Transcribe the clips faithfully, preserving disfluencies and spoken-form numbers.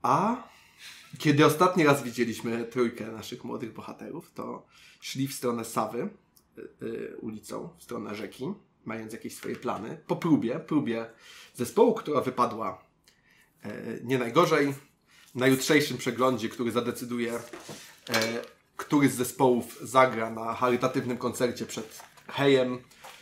A kiedy ostatni raz widzieliśmy trójkę naszych młodych bohaterów, to szli w stronę Sawy, y, ulicą, w stronę rzeki, mając jakieś swoje plany. Po próbie, próbie zespołu, która wypadła y, nie najgorzej, na jutrzejszym przeglądzie, który zadecyduje, y, który z zespołów zagra na charytatywnym koncercie przed Hejem y,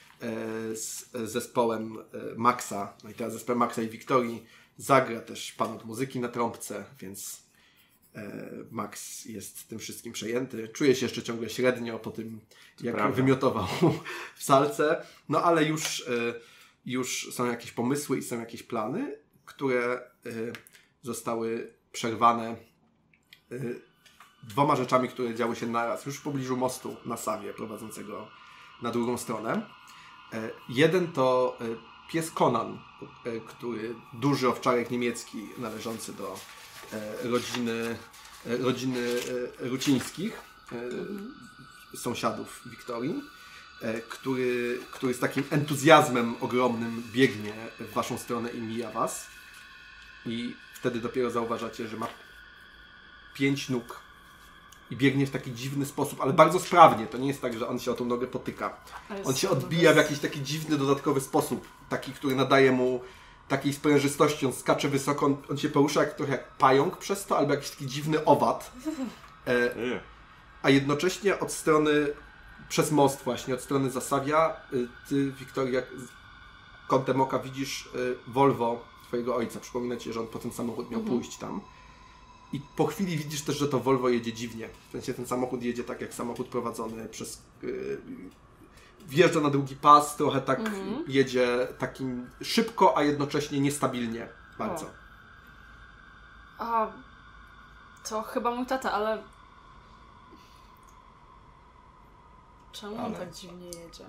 z zespołem y, Maxa, no i teraz zespołem Maxa i Wiktorii, zagra też pan od muzyki na trąbce, więc e, Max jest tym wszystkim przejęty. Czuje się jeszcze ciągle średnio po tym, jak Prawda. wymiotował w salce. No ale już, e, już są jakieś pomysły i są jakieś plany, które e, zostały przerwane e, dwoma rzeczami, które działy się naraz, już w pobliżu mostu na Sawie, prowadzącego na drugą stronę. E, jeden to e, pies Conan, który duży owczarek niemiecki należący do e, rodziny, e, rodziny e, Rucińskich, e, mhm. sąsiadów Wiktorii, e, który, który z takim entuzjazmem ogromnym biegnie w waszą stronę i mija was. I wtedy dopiero zauważacie, że ma pięć nóg i biegnie w taki dziwny sposób, ale bardzo sprawnie. To nie jest tak, że on się o tą nogę potyka. On się odbija w jakiś taki dziwny, dodatkowy sposób. Taki, który nadaje mu takiej sprężystości. On skacze wysoko, on, on się porusza jak, trochę jak pająk przez to, albo jakiś taki dziwny owad. E, a jednocześnie od strony, przez most właśnie, od strony Zasawia, ty, Wiktoria, kątem oka widzisz Volvo twojego ojca. Przypomina ci, że on po ten samochód miał mhm. pójść tam. I po chwili widzisz też, że to Volvo jedzie dziwnie. W sensie ten samochód jedzie tak jak samochód prowadzony przez... Yy, wjeżdża na drugi pas, trochę tak mhm. jedzie takim szybko, a jednocześnie niestabilnie bardzo. O. A to chyba mój tata, ale... Czemu ale... on tak dziwnie jedzie?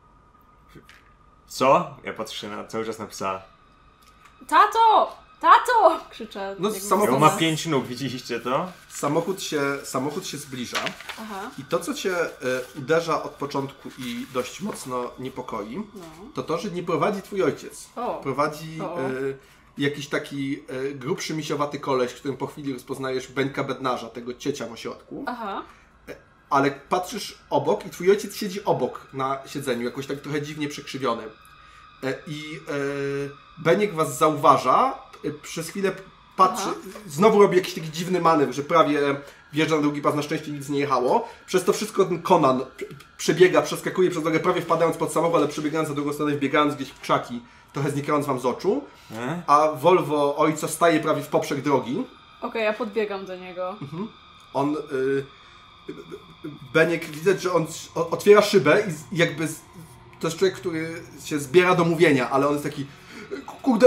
Co? Ja patrzę na, cały czas na psa. Tato! Tato! Krzyczę. No, samochód on ma pięć nóg, widzieliście to? Samochód się, samochód się zbliża. Aha. I to, co cię y, uderza od początku i dość mocno niepokoi, no. to to, że nie prowadzi twój ojciec. O. Prowadzi y, jakiś taki y, grubszy, misiowaty koleś, którym po chwili rozpoznajesz Beńka Bednarza, tego ciecia w ośrodku. Aha. Y, ale patrzysz obok i twój ojciec siedzi obok na siedzeniu, jakoś tak trochę dziwnie przekrzywiony. Y, I y, Beniek was zauważa, przez chwilę patrzy, Aha. znowu robi jakiś taki dziwny manewr, że prawie wjeżdża na drugi pas, na szczęście nic nie jechało. Przez to wszystko ten Conan przebiega, przeskakuje przez drogę, prawie wpadając pod samochód, ale przebiegając na drugą stronę, wbiegając gdzieś w krzaki, trochę znikając wam z oczu. E? A Volvo ojca staje prawie w poprzek drogi. Okej, okay, ja podbiegam do niego. Mhm. On... Y, Beniek, widać, że on otwiera szybę i jakby... To jest człowiek, który się zbiera do mówienia, ale on jest taki... Kurde...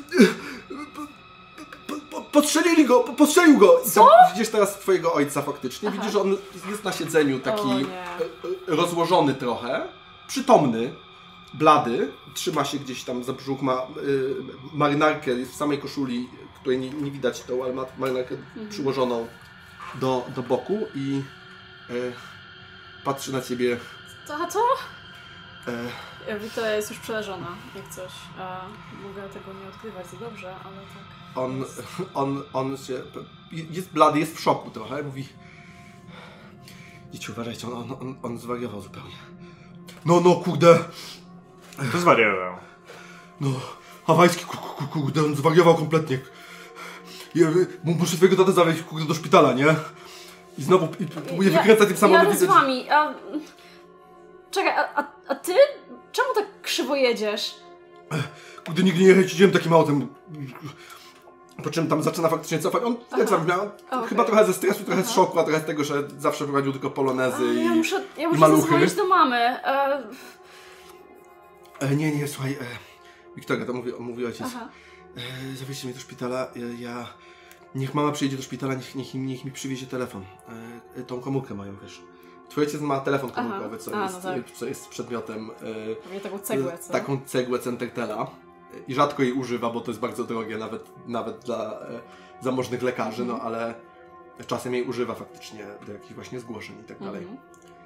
Podstrzelili go, podstrzelił go! I tam widzisz teraz twojego ojca faktycznie. Aha. Widzisz, że on jest na siedzeniu taki rozłożony trochę, przytomny, blady, trzyma się gdzieś tam za brzuch, ma y, marynarkę, jest w samej koszuli, której nie, nie widać tą, ale ma marynarkę mhm. przyłożoną do, do boku i y, patrzy na ciebie. Tato? E... Wiktoria jest już przeleżona, jak coś. A mogę tego nie odkrywać za dobrze, ale tak. On, on, on się, jest blady, jest w szoku trochę, mówi: dzieci, uważajcie, on, on, on, on zwariował zupełnie. No, no, kurde. To zwariował. No, hawajski, kurde, on zwariował kompletnie. Ja, muszę twojego tatę zawieźć, kurde, do szpitala, nie? I znowu i próbuję ja, wykręcać tym samochodem. Ja z wami, a... Czekaj, a, a, a ty? Czemu tak krzywo jedziesz? Kurde, nigdy nie jeździłem takim autem. Po czym tam zaczyna faktycznie cofać. On, Aha. jak sam miał, okay. chyba trochę ze stresu, trochę Aha. z szoku, a trochę z tego, że zawsze prowadził tylko polonezy a, i Ja muszę, ja muszę maluchy. zadzwonić do mamy. E... E, nie, nie, słuchaj. E, Wiktoria, to mówi, mówi ojciec. E, zawieźcie mnie do szpitala. Ja, ja... Niech mama przyjedzie do szpitala, niech, niech, niech mi przywiezie telefon. E, tą komórkę mają, wiesz. Twój ojciec ma telefon komórkowy, co, a, jest, no tak. co jest przedmiotem... E, taką cegłę, co? Taką cegłę Centertela. I rzadko jej używa, bo to jest bardzo drogie, nawet, nawet dla e, zamożnych lekarzy, mm. no ale czasem jej używa faktycznie do jakichś właśnie zgłoszeń i tak dalej. Mm.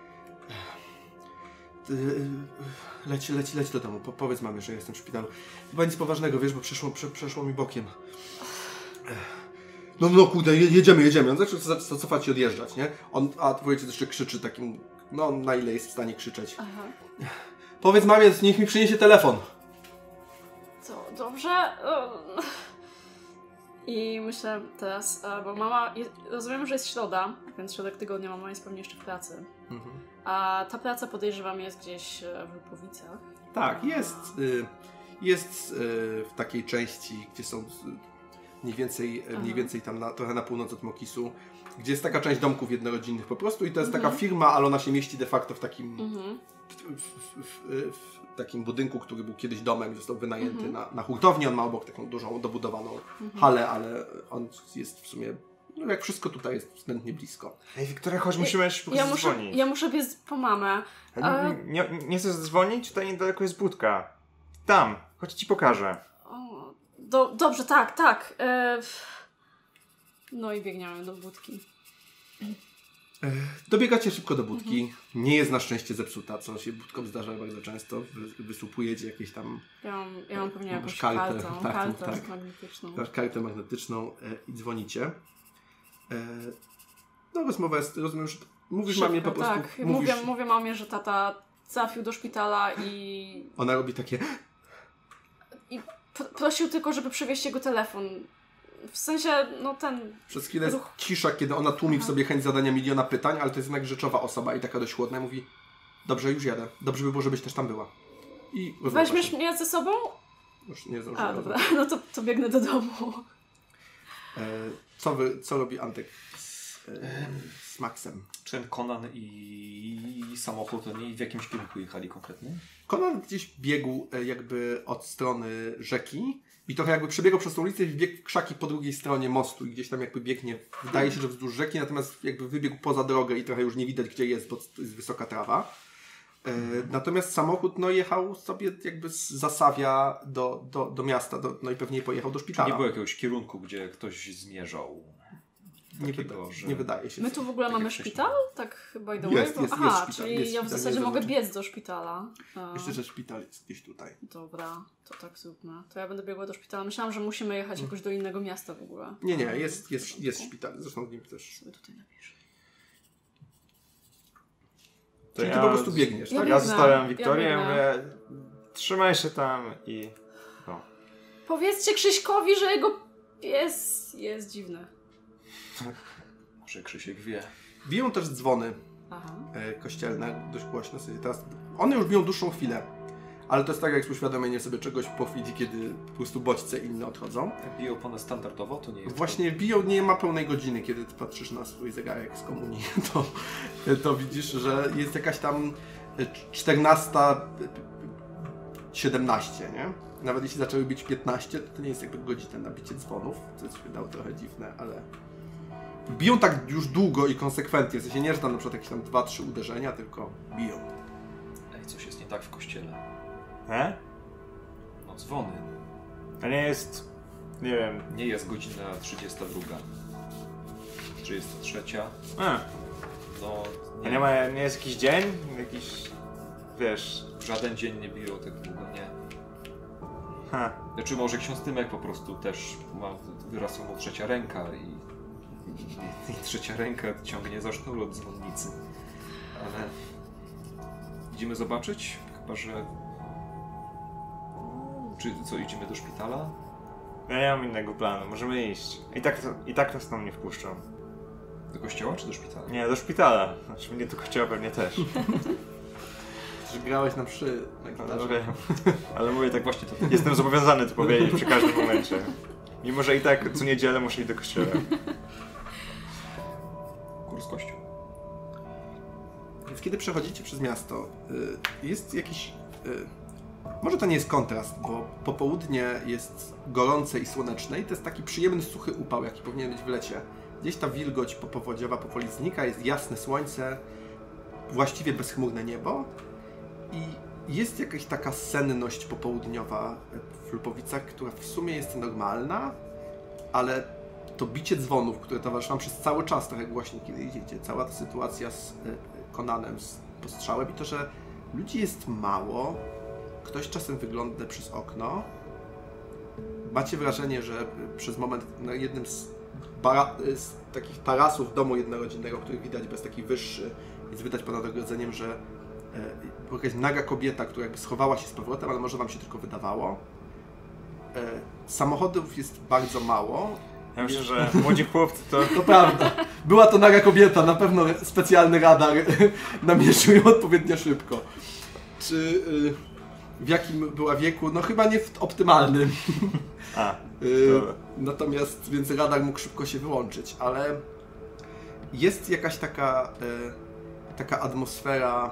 E, leć, leć, leć do domu, po, powiedz mamie, że jestem w szpitalu. Chyba nic poważnego, wiesz, bo przeszło, prze, przeszło mi bokiem. E, no, no kurde, jedziemy, jedziemy. On zaczął cofać i odjeżdżać, nie? On, a ojciec jeszcze krzyczy takim, no na ile jest w stanie krzyczeć. Aha. Powiedz mamie, niech mi przyniesie telefon. Co, dobrze? I myślę teraz, bo mama, rozumiem, że jest środa, więc środek tygodnia mama jest pewnie jeszcze w pracy. Mhm. A ta praca, podejrzewam, jest gdzieś w Lipowicach. Tak, jest, jest w takiej części, gdzie są mniej więcej, mniej więcej tam na, trochę na północ od Mokisu, gdzie jest taka część domków jednorodzinnych po prostu i to jest mhm. taka firma, ale ona się mieści de facto w takim mhm. w, w, w, w takim budynku, który był kiedyś domem i został wynajęty mhm. na, na hurtownię. On ma obok taką dużą, dobudowaną mhm. halę, ale on jest w sumie, no jak wszystko tutaj jest względnie blisko. Ej, Wiktoria, chodź, musimy jeszcze po ja prostu muszę, dzwonić. Ja muszę biec po mamę. A... Nie, nie, nie chcesz dzwonić? Tutaj niedaleko jest budka. Tam, chodź ci pokażę. O, do, dobrze, tak, tak. E... No i biegniemy do budki. Dobiegacie szybko do budki. Mhm. Nie jest na szczęście zepsuta, co się budkom zdarza bardzo często. Wysłupujecie jakieś tam... Ja mam, ja mam pewnie jakąś kartę, kartę, tak, kartę tak, magnetyczną. Masz kartę magnetyczną e, i dzwonicie. E, no rozmowa jest, rozumiem, że mówisz Szybko, mamie po prostu... Tak, mówisz... mówię, mówię mamie, że tata trafił do szpitala i... Ona robi takie... I prosił tylko, żeby przywieźć jego telefon. W sensie, no ten... Przez chwilę jest cisza, kiedy ona tłumi Aha. w sobie chęć zadania miliona pytań, ale to jest jednak rzeczowa osoba i taka dość chłodna. Mówi, dobrze, już jadę. Dobrze by było, żebyś też tam była. I weźmiesz się. mnie ze sobą? Już nie zdążyłem. A, dobra. No to, to biegnę do domu. E, co, wy, co robi Antek z, e, z Maxem? Czy ten Conan i samochód, oni w jakimś kierunku jechali konkretnie? Conan gdzieś biegł e, jakby od strony rzeki i trochę jakby przebiegał przez tą ulicę i wbiegł w krzaki po drugiej stronie mostu i gdzieś tam jakby biegnie, wydaje się, że wzdłuż rzeki, natomiast jakby wybiegł poza drogę i trochę już nie widać, gdzie jest, bo to jest wysoka trawa. E, natomiast samochód no, jechał sobie jakby z Zasawia do, do, do miasta, do, no i pewnie pojechał do szpitala. Nie było jakiegoś kierunku, gdzie ktoś zmierzał? Nie, wyda że... nie wydaje się. My tu w ogóle tak mamy szpital? Tak by the way? Jest, jest, Aha, jest czyli jest ja w szpital, zasadzie mogę biec do szpitala. Myślę, że szpital jest gdzieś tutaj. Dobra, to tak zróbmy. To ja będę biegła do szpitala. Myślałam, że musimy jechać jakoś do innego miasta w ogóle. Nie, nie, jest, jest, jest szpital. Zresztą w nim też. Sobie tutaj napiszę. To Czyli ja, ty po prostu biegniesz, ja tak? Ja zostawiam Wiktorię, ja mówię, trzymaj się tam i... No. Powiedzcie Krzyśkowi, że jego pies jest dziwny. Może Krzysiek wie. Biją też dzwony e, kościelne, dość głośno sobie teraz. One już biją dłuższą chwilę, ale to jest tak jak uświadomienie sobie czegoś po chwili, kiedy po prostu bodźce inne odchodzą. Jak biją ponad standardowo, to nie jest... Właśnie to... biją, nie ma pełnej godziny, kiedy ty patrzysz na swój zegarek z komunii, to, to widzisz, że jest jakaś tam czternasta siedemnaście, nie? Nawet jeśli zaczęły bić piętnaście, to, to nie jest jakby godzina na bicie dzwonów, co się wydało trochę dziwne, ale... Biją tak już długo i konsekwentnie, w sensie nie, że tam na przykład jakieś tam dwa trzy uderzenia, tylko biją. Ej, coś jest nie tak w kościele. E? No dzwony. To nie jest... nie wiem... Nie jest godzina trzydziesta druga. trzydziesta trzecia. A. No... Nie. A nie ma... nie jest jakiś dzień? Jakiś... wiesz... Żaden dzień nie biją tak długo, nie. Ha. Znaczy może ksiądz Tymek po prostu też ma... wyrosła mu trzecia ręka i... I, i trzecia ręka ciągnie za sznur od dzwonnicy. Ale... Idziemy zobaczyć? Chyba, że... Czy co, idziemy do szpitala? Ja nie mam innego planu, możemy iść. I tak, i tak nas tam nie wpuszczą. Do kościoła czy do szpitala? Nie, do szpitala. Znaczy mnie do kościoła pewnie też. Że grałeś na mszy. No, no, wiem. Ale mówię tak właśnie, to jestem zobowiązany to powiedzieć przy każdym momencie. Mimo, że i tak co niedzielę muszę iść do kościoła. Kurs kościół. Więc kiedy przechodzicie przez miasto, jest jakiś... Może to nie jest kontrast, bo popołudnie jest gorące i słoneczne i to jest taki przyjemny, suchy upał, jaki powinien być w lecie. Gdzieś ta wilgoć popowodziowa powoli znika, jest jasne słońce, właściwie bezchmurne niebo i jest jakaś taka senność popołudniowa w Lipowicach, która w sumie jest normalna, ale to bicie dzwonów, które towarzyszy wam przez cały czas, trochę głośniej, kiedy idziecie, cała ta sytuacja z Conanem, z postrzałem i to, że ludzi jest mało, ktoś czasem wygląda przez okno, macie wrażenie, że przez moment na jednym z bara, z takich tarasów domu jednorodzinnego, których widać bez taki wyższy, jest widać ponad ogrodzeniem, że e, jakaś naga kobieta, która jakby schowała się z powrotem, ale może wam się tylko wydawało. E, samochodów jest bardzo mało. Ja myślę, że młodzi chłopcy to... To prawda. Była to naga kobieta, na pewno specjalny radar namierzył ją odpowiednio szybko. Czy y, w jakim była wieku? No chyba nie w optymalnym. A, y, natomiast, więc radar mógł szybko się wyłączyć, ale jest jakaś taka, y, taka atmosfera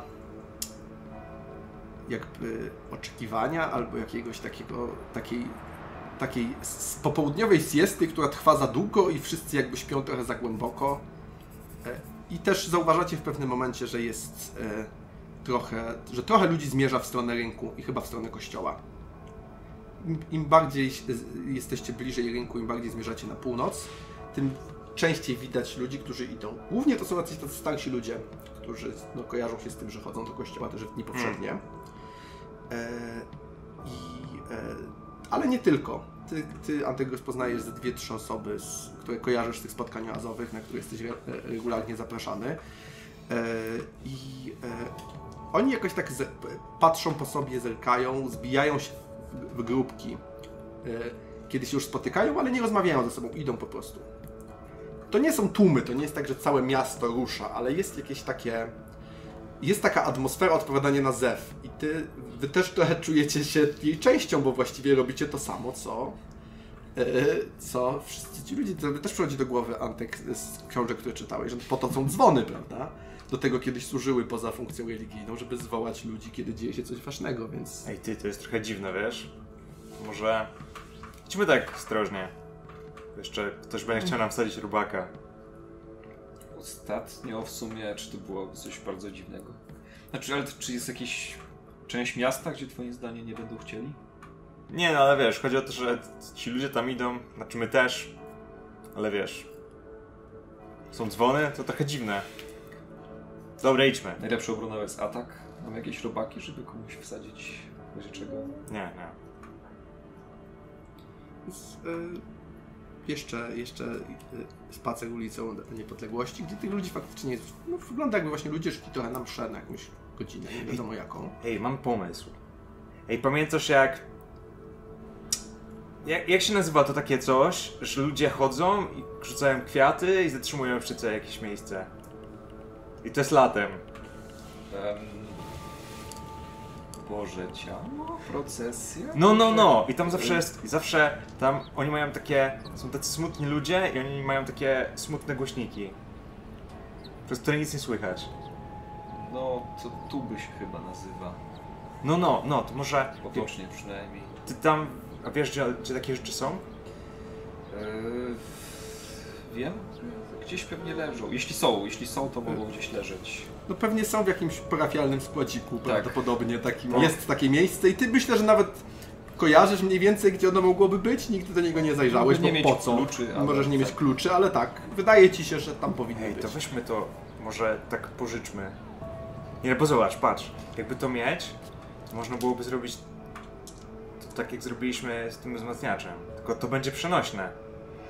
jakby oczekiwania albo jakiegoś takiego, takiej takiej popołudniowej siesty, która trwa za długo i wszyscy jakby śpią trochę za głęboko. I też zauważacie w pewnym momencie, że jest e, trochę, że trochę ludzi zmierza w stronę rynku i chyba w stronę kościoła. Im, im bardziej jesteście bliżej rynku, im bardziej zmierzacie na północ, tym częściej widać ludzi, którzy idą. Głównie to są jacyś tacy starsi ludzie, którzy no, kojarzą się z tym, że chodzą do kościoła też w dni powszednie. E, I e, ale nie tylko. Ty, ty Antygos, poznajesz ze dwie, trzy osoby, z, które kojarzysz z tych spotkań oazowych, na które jesteś re, regularnie zapraszany. E, I e, oni jakoś tak z, patrzą po sobie, zerkają, zbijają się w, w grupki. E, kiedy się już spotykają, ale nie rozmawiają ze sobą, idą po prostu. To nie są tłumy, to nie jest tak, że całe miasto rusza, ale jest jakieś takie... Jest taka atmosfera odpowiadania na zew i ty, wy też trochę czujecie się jej częścią, bo właściwie robicie to samo, co, yy, co wszyscy ci ludzie. To też przychodzi do głowy, Antek, z książek, które czytałeś, że po to są dzwony, prawda? Do tego kiedyś służyły poza funkcją religijną, żeby zwołać ludzi, kiedy dzieje się coś ważnego, więc... Ej ty, to jest trochę dziwne, wiesz? Może... Idźmy tak ostrożnie. Jeszcze ktoś będzie chciał nam wsadzić rubaka. Ostatnio w sumie, czy to było coś bardzo dziwnego? Znaczy, ale czy jest jakaś część miasta, gdzie twoim zdaniem nie będą chcieli? Nie no, ale wiesz, chodzi o to, że ci ludzie tam idą, znaczy my też, ale wiesz, są dzwony, to trochę dziwne. Dobra, idźmy. Najlepsza obrona jest atak. Mam jakieś robaki, żeby komuś wsadzić w razie czego? Nie, nie. Z, y Jeszcze, jeszcze spacer ulicą Niepodległości, gdzie tych ludzi faktycznie jest, no, wygląda jakby właśnie ludzie szli trochę na mszę na jakąś godzinę, nie wiadomo jaką. Ej, mam pomysł. Ej, pamiętasz jak... jak... Jak się nazywa to takie coś, że ludzie chodzą i rzucają kwiaty i zatrzymują przy co jakieś miejsce? I to jest latem. Um... Boże ciało? Procesja? No, no, no! I tam zawsze jest, zawsze tam oni mają takie, są tacy smutni ludzie i oni mają takie smutne głośniki, przez które nic nie słychać. No, to tuby się chyba nazywa. No, no, no, to może... Potocznie przynajmniej. Ty tam, a wiesz gdzie, gdzie takie rzeczy są? Yy, wiem, gdzieś pewnie leżą. Jeśli są, jeśli są, to mogą gdzieś leżeć. No pewnie są w jakimś parafialnym składziku, tak. Prawdopodobnie takim. No. Jest takie miejsce i ty myślę, że nawet kojarzysz mniej więcej, gdzie ono mogłoby być, nigdy do niego nie zajrzałeś, nie bo mieć po co? Kluczy, Możesz nie tak. mieć kluczy, ale tak, wydaje ci się, że tam powinny Ej, być. to weźmy to, może tak pożyczmy. Nie, no bo zobacz, patrz, jakby to mieć, to można byłoby zrobić to tak jak zrobiliśmy z tym wzmacniaczem, tylko to będzie przenośne.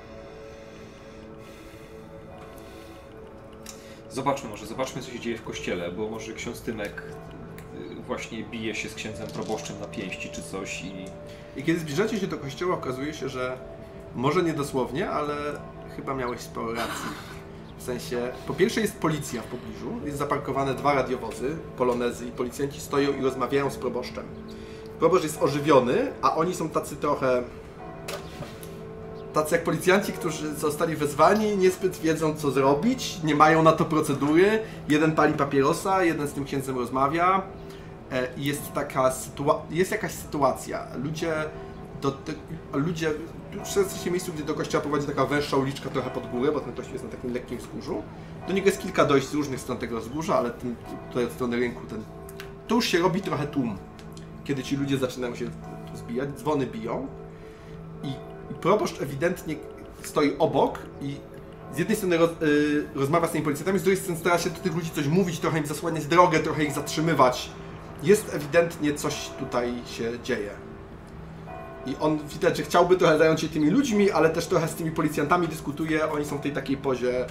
Zobaczmy może, zobaczmy co się dzieje w kościele, bo może ksiądz Tymek właśnie bije się z księdzem proboszczem na pięści czy coś i... I kiedy zbliżacie się do kościoła, okazuje się, że może nie dosłownie, ale chyba miałeś sporo racji. W sensie, po pierwsze jest policja w pobliżu, jest zaparkowane dwa radiowozy, polonezy i policjanci stoją i rozmawiają z proboszczem. Proboszcz jest ożywiony, a oni są tacy trochę... Tacy jak policjanci, którzy zostali wezwani, niezbyt wiedzą co zrobić, nie mają na to procedury. Jeden pali papierosa, jeden z tym księdzem rozmawia. I jest taka sytuacja, jest jakaś sytuacja. Ludzie, do te, ludzie, w miejscu, gdzie do kościoła prowadzi taka węższa uliczka trochę pod górę, bo ten kościół jest na takim lekkim wzgórzu. Do niego jest kilka dojść z różnych stron tego wzgórza, ale ten, tutaj od strony rynku, ten, to już się robi trochę tłum. Kiedy ci ludzie zaczynają się tu zbijać, dzwony biją. I I proboszcz ewidentnie stoi obok i z jednej strony roz, yy, rozmawia z tymi policjantami, z drugiej strony stara się do tych ludzi coś mówić, trochę im zasłaniać drogę, trochę ich zatrzymywać. Jest ewidentnie coś tutaj się dzieje. I on widać, że chciałby trochę zająć się tymi ludźmi, ale też trochę z tymi policjantami dyskutuje. Oni są w tej takiej pozie.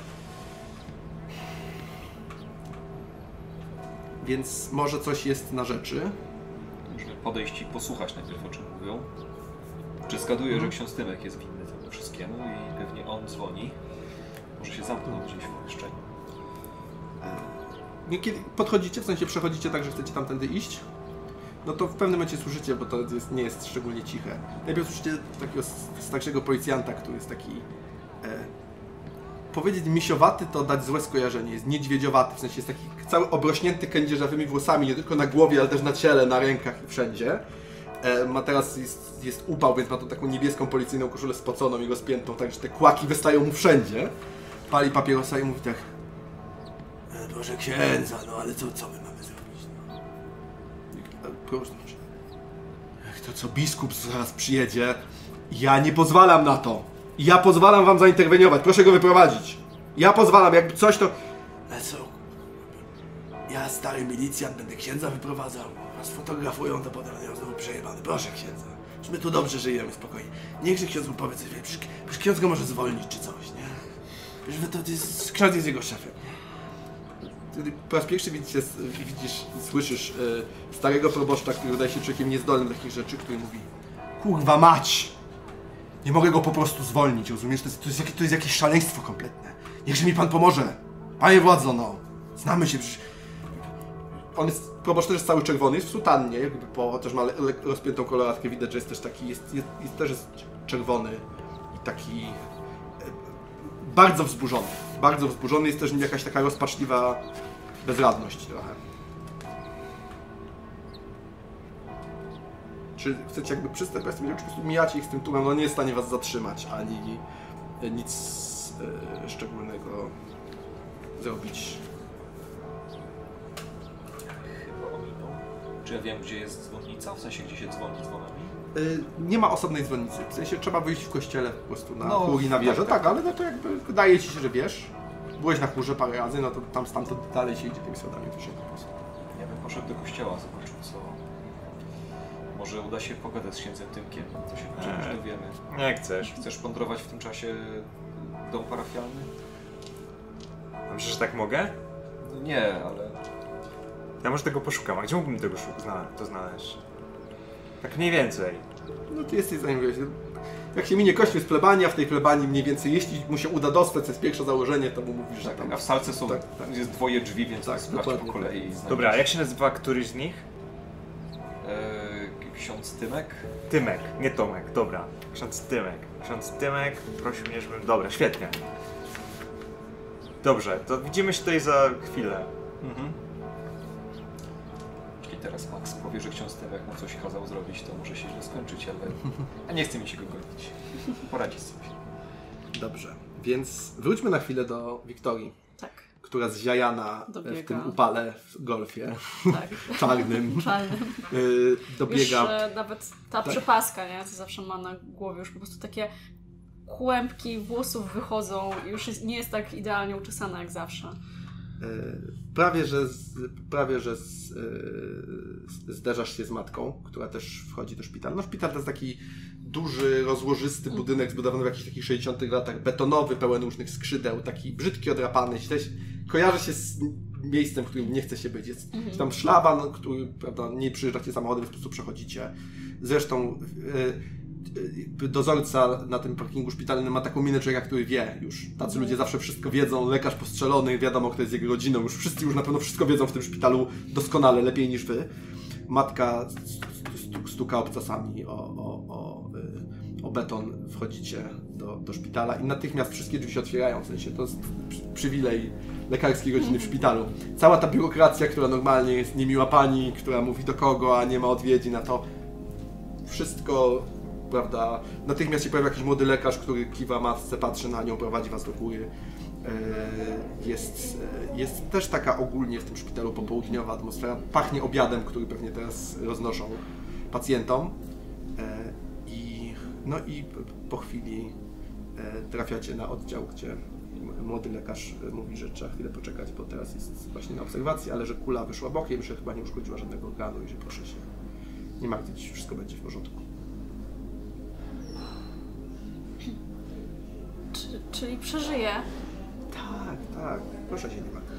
Więc może coś jest na rzeczy. Możemy podejść i posłuchać najpierw, o czym mówią. Czy zgaduję, hmm. że ksiądz Tymek jest winny temu wszystkiemu i pewnie on dzwoni. Może się zamknął gdzieś w pomieszczeniu. Kiedy podchodzicie, w sensie przechodzicie tak, że chcecie tamtędy iść, no to w pewnym momencie słyszycie, bo to jest, nie jest szczególnie ciche. Najpierw słyszycie takiego starszego policjanta, który jest taki... E, powiedzieć misiowaty to dać złe skojarzenie, jest niedźwiedziowaty, w sensie jest taki cały obrośnięty kędzierzawymi włosami, nie tylko na głowie, ale też na ciele, na rękach i wszędzie. E, ma teraz jest, jest upał, więc ma tą taką niebieską policyjną koszulę spoconą i rozpiętą, także te kłaki wystają mu wszędzie. Pali papierosa i mówi tak: e, proszę księdza, no ale co, co my mamy zrobić? No. Proszę, jak to co, biskup zaraz przyjedzie, ja nie pozwalam na to. Ja pozwalam wam zainterweniować, proszę go wyprowadzić. Ja pozwalam, jakby coś to... Ale co? Ja, stary milicjant, będę księdza wyprowadzał. Was fotografują, to potem ja znowu przejebany. Proszę księdza, już my tu dobrze żyjemy, spokojnie. Niechże ksiądz mu powie coś, przecież, przecież ksiądz go może zwolnić czy coś, nie? Przecież to, to jest, ksiądz jest jego szefem. Wtedy po raz pierwszy widzicie, widzisz, słyszysz y, starego proboszcza, który wydaje się człowiekiem niezdolnym do takich rzeczy, który mówi: kurwa mać! Nie mogę go po prostu zwolnić, rozumiesz? To jest, to jest, to jest jakieś szaleństwo kompletne. Niechże mi pan pomoże. Panie władzo, no. Znamy się. Przecież... On jest, proboszcz też jest cały czerwony, jest w sutannie, jakby po, chociaż ma le, le, rozpiętą koloratkę, widać, że jest też taki, jest, jest, jest też jest czerwony i taki e, bardzo wzburzony. Bardzo wzburzony, jest też jakaś taka rozpaczliwa bezradność trochę. Czy chcecie jakby przystać, czy po prostu mijacie ich z tym turem, no nie jest w stanie was zatrzymać, ani nic e, szczególnego zrobić. Chyba ominął. Czy ja wiem, gdzie jest dzwonnica? W sensie, gdzie się dzwoni dzwonami? E, nie ma osobnej dzwonnicy, w sensie trzeba wyjść w kościele po prostu na no, chór i na wieżę, tak, tak, tak, ale no to jakby wydaje ci się, że wiesz. Byłeś na chórze parę razy, no to tam stamtąd dalej się idzie tymi schodami, to się po prostu. Ja bym poszedł do kościoła, zobaczył co... Może uda się pogadać z księdzem Tymkiem, to się czegoś eee, dowiemy. Jak chcesz. Chcesz plądrować w tym czasie dom parafialny? Myślisz, że tak mogę? No nie, ale... Ja może tego poszukam, a gdzie mógłbym tego to znaleźć? Tak mniej więcej. No ty jesteś zanim jak się minie kościół z plebanii, a w tej plebanii mniej więcej, jeśli mu się uda dostać, to jest pierwsze założenie, to mu mówisz, że tak, tam... A w salce są, tak, tak. jest dwoje drzwi, więc tak, sprawdź po kolei. Dobra, jak się nazywa któryś z nich? Eee, ksiądz Tymek? Tymek, nie Tomek, dobra. Ksiądz Tymek. Ksiądz Tymek prosił mnie, żebym... Dobra, świetnie. Dobrze, to widzimy się tutaj za chwilę. Mhm. Jeśli teraz Max powie, że ksiądz Tymek mu coś kazał zrobić, to może się źle skończyć, ale a nie chce mi się go godzić. Poradzić sobie. Dobrze, więc wróćmy na chwilę do Wiktorii. Tak. Która zziajana dobiega. W tym upale w golfie tak. czarnym, czarnym. Yy, dobiega. Już e, nawet ta tak. przepaska, nie, co zawsze ma na głowie, już po prostu takie kłębki włosów wychodzą i już jest, nie jest tak idealnie uczesana jak zawsze. Yy, prawie, że, z, prawie, że z, yy, zderzasz się z matką, która też wchodzi do szpitala. No szpital to jest taki duży, rozłożysty budynek zbudowany w jakichś takich sześćdziesiątych latach, betonowy, pełen różnych skrzydeł, taki brzydki, odrapany. Kojarzy się z miejscem, w którym nie chce się być. Jest mm-hmm. tam szlaban, który, prawda, nie przyjeżdżacie samochodem, po prostu przechodzicie. Zresztą yy, dozorca na tym parkingu szpitalnym ma taką minę człowieka, który wie już. Tacy mm-hmm. ludzie zawsze wszystko wiedzą, lekarz postrzelony, wiadomo kto jest jego rodziną, już wszyscy już na pewno wszystko wiedzą w tym szpitalu doskonale, lepiej niż wy. Matka stuka obcasami o, o, o, o beton, wchodzicie do, do szpitala i natychmiast wszystkie drzwi się otwierają, w sensie to jest przywilej lekarskiej rodziny w szpitalu. Cała ta biurokracja, która normalnie jest niemiła pani, która mówi do kogo, a nie ma odpowiedzi na to, wszystko, prawda, natychmiast się pojawia jakiś młody lekarz, który kiwa matce, patrzy na nią, prowadzi was do góry. Jest, jest też taka ogólnie w tym szpitalu popołudniowa atmosfera, pachnie obiadem, który pewnie teraz roznoszą pacjentom i, no i po chwili trafiacie na oddział, gdzie młody lekarz mówi, że trzeba chwilę poczekać, bo teraz jest właśnie na obserwacji, ale że kula wyszła bokiem, że chyba nie uszkodziła żadnego organu i że proszę się nie martwić, wszystko będzie w porządku. czyli przeżyje. Tak, tak. Proszę się nie martwić.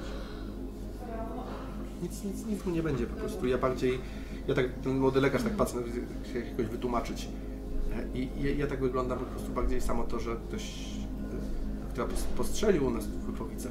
Nic, nic, nic mu nie będzie po prostu. Ja bardziej... Ja tak, ten młody lekarz tak patrzę, się jakoś wytłumaczyć. I ja, ja tak wyglądam po prostu bardziej samo to, że ktoś, która postrzelił u nas w Łypowicach.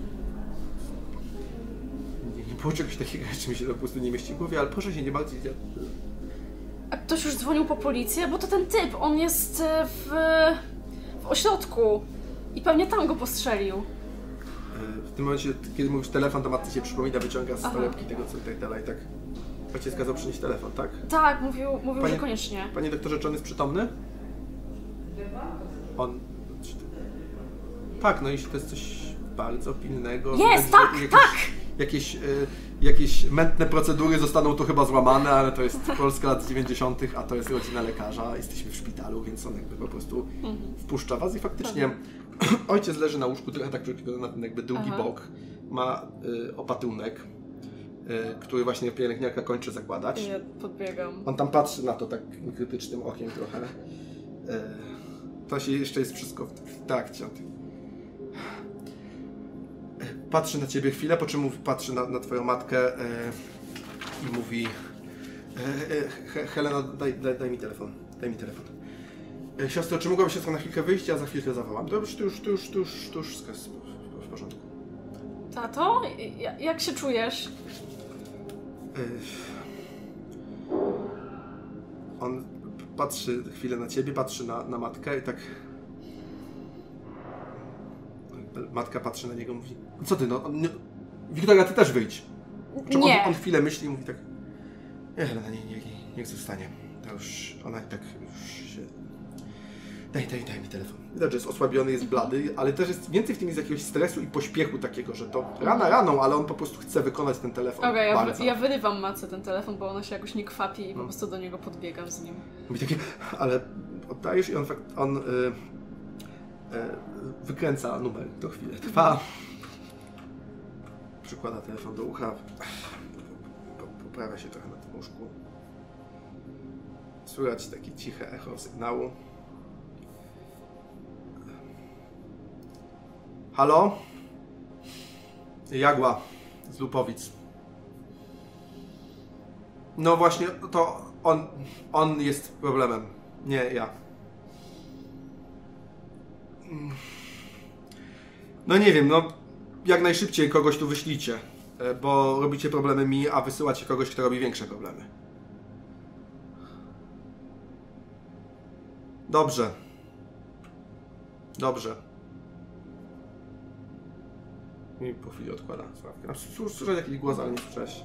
Nie, nie było czegoś takiego, jeszcze mi się to po prostu nie mieści w głowie, ale proszę się nie martwić. Ja... A ktoś już dzwonił po policję? Bo to ten typ, on jest w, w ośrodku i pewnie tam go postrzelił. W tym momencie, kiedy mówisz telefon, to Matty się przypomina, wyciąga z torebki tego, co i tak dalej, tak. Ojciec kazał przynieść telefon, tak? Tak, mówił, mówił Panie, że koniecznie. Panie doktorze, czy on jest przytomny? On... Tak, no jeśli to jest coś bardzo pilnego... Jest, tak, jakieś, tak! Jakieś, y, jakieś mętne procedury zostaną tu chyba złamane, ale to jest Polska lat dziewięćdziesiątych, a to jest rodzina lekarza, jesteśmy w szpitalu, więc on jakby po prostu mhm. wpuszcza was i faktycznie ojciec leży na łóżku, trochę tak na ten jakby drugi Aha. bok, ma y, opatyłek, który właśnie pielęgniarka kończy zakładać. Ja podbiegam. On tam patrzy na to tak krytycznym okiem trochę. To się jeszcze jest wszystko w trakcie. Patrzy na ciebie chwilę, po czym mówi, patrzy na, na twoją matkę i mówi Helena, daj, daj, daj mi telefon. Daj mi telefon. Siostro, czy mogłaby siostra na chwilkę wyjść? Ja za chwilkę zawołam. Dobrze, to już, to już, to już, to już wszystko jest w porządku. Tato, jak się czujesz? On patrzy chwilę na ciebie, patrzy na, na matkę i tak... Matka patrzy na niego i mówi, co ty, no... On, nie... Wiktoria, ty też wyjdź. Nie. On, on chwilę myśli i mówi tak... Nie, Helena, nie, nie, nie, niech zostanie. To już... Ona tak już się... Daj, daj, daj mi telefon. Widać, że jest osłabiony, jest blady, ale też jest więcej w tym jest jakiegoś stresu i pośpiechu takiego, że to rana raną, ale on po prostu chce wykonać ten telefon. Okej, okay, ja, ja wyrywam matce ten telefon, bo ona się jakoś nie kwapi i hmm. po prostu do niego podbiegam z nim. Mówi takie, ale oddajesz i on, fakt, on yy, yy, wykręca numer, to chwilę trwa. Przykłada telefon do ucha, poprawia się trochę na tym łóżku. Słychać takie ciche echo sygnału. Halo? Jagła z Lupowic. No właśnie, to on, on jest problemem, nie ja. No nie wiem, no jak najszybciej kogoś tu wyślijcie, bo robicie problemy mi, a wysyłacie kogoś, kto robi większe problemy. Dobrze. Dobrze. I po chwili odkłada słuchawkę. Słyszałeś jakiś głos, ale nie słyszałeś.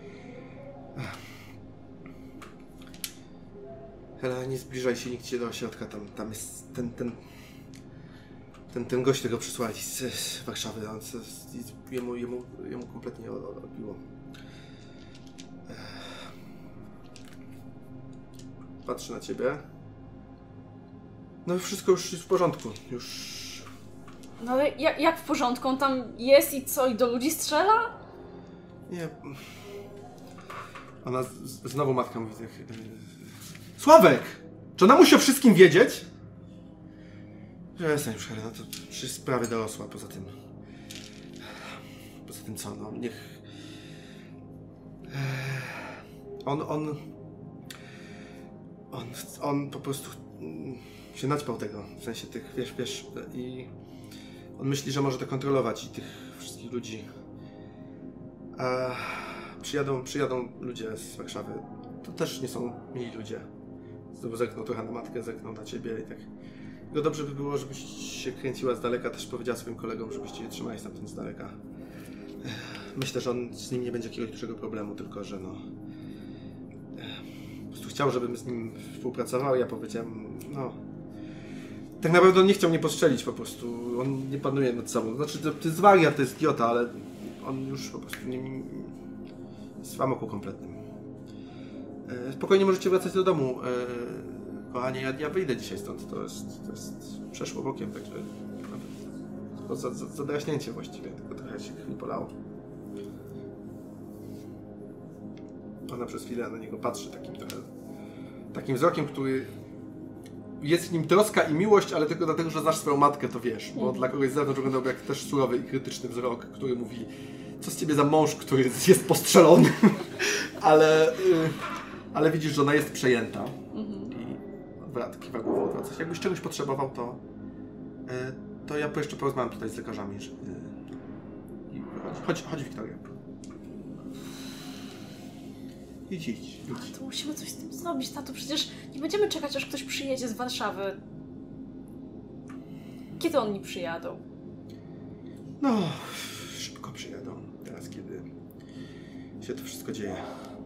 Helena, nie zbliżaj się nigdzie do ośrodka. Tam, tam jest ten, ten, ten, ten gość, którego przysłali z, z Warszawy. On, z, jemu, jemu, jemu kompletnie odbiło. Patrzy na ciebie. No wszystko już jest w porządku. Już... No ale jak, jak w porządku? On tam jest i co? I do ludzi strzela? Nie. Ona z, znowu matka mówi tak... Yy... Sławek! Czy ona musi o wszystkim wiedzieć? Przestań już, Helena, to trzy sprawy dorosła, poza tym... Poza tym co, no, niech... On, on... On, on po prostu się naćpał tego, w sensie tych, wiesz, wiesz, i... On myśli, że może to kontrolować i tych wszystkich ludzi. A przyjadą, przyjadą ludzie z Warszawy. To też nie są mili ludzie. Znowu zerknął trochę na matkę, zerknął na ciebie i tak. No dobrze by było, żebyś się kręciła z daleka. Też powiedziała swoim kolegom, żebyście je trzymali stamtąd z daleka. Myślę, że on z nim nie będzie jakiegoś dużego problemu, tylko że no... Po prostu chciał, żebym z nim współpracował. Ja powiedziałem, no... Tak naprawdę on nie chciał mnie postrzelić po prostu. On nie panuje nad sobą. Znaczy, to, to jest wariat, to jest idiota, ale on już po prostu nie, nie, jest w amoku kompletnym. E, spokojnie możecie wracać do domu. E, kochanie, ja, ja wyjdę dzisiaj stąd. To jest, to jest przeszło bokiem, także to za, za, zadraśnięcie właściwie, tylko trochę się krwi polało. Ona przez chwilę na niego patrzy takim trochę, takim wzrokiem, który jest w nim troska i miłość, ale tylko dlatego, że znasz swoją matkę, to wiesz. Bo Mhm. dla kogoś z zewnątrz wyglądał jak też surowy i krytyczny wzrok, który mówi, co z ciebie za mąż, który jest postrzelony. ale, y, ale widzisz, że ona jest przejęta. Mhm. I odwraca, kiwa głową, odwraca się. Jakbyś czegoś potrzebował, to, y, to ja po jeszcze porozmawiam tutaj z lekarzami. Że, y, i chodź, chodź, Wiktoria. Idź, idź, idź. To musimy coś z tym zrobić, tato. Przecież nie będziemy czekać, aż ktoś przyjedzie z Warszawy. Kiedy oni przyjadą? No, szybko przyjadą. Teraz, kiedy się to wszystko dzieje.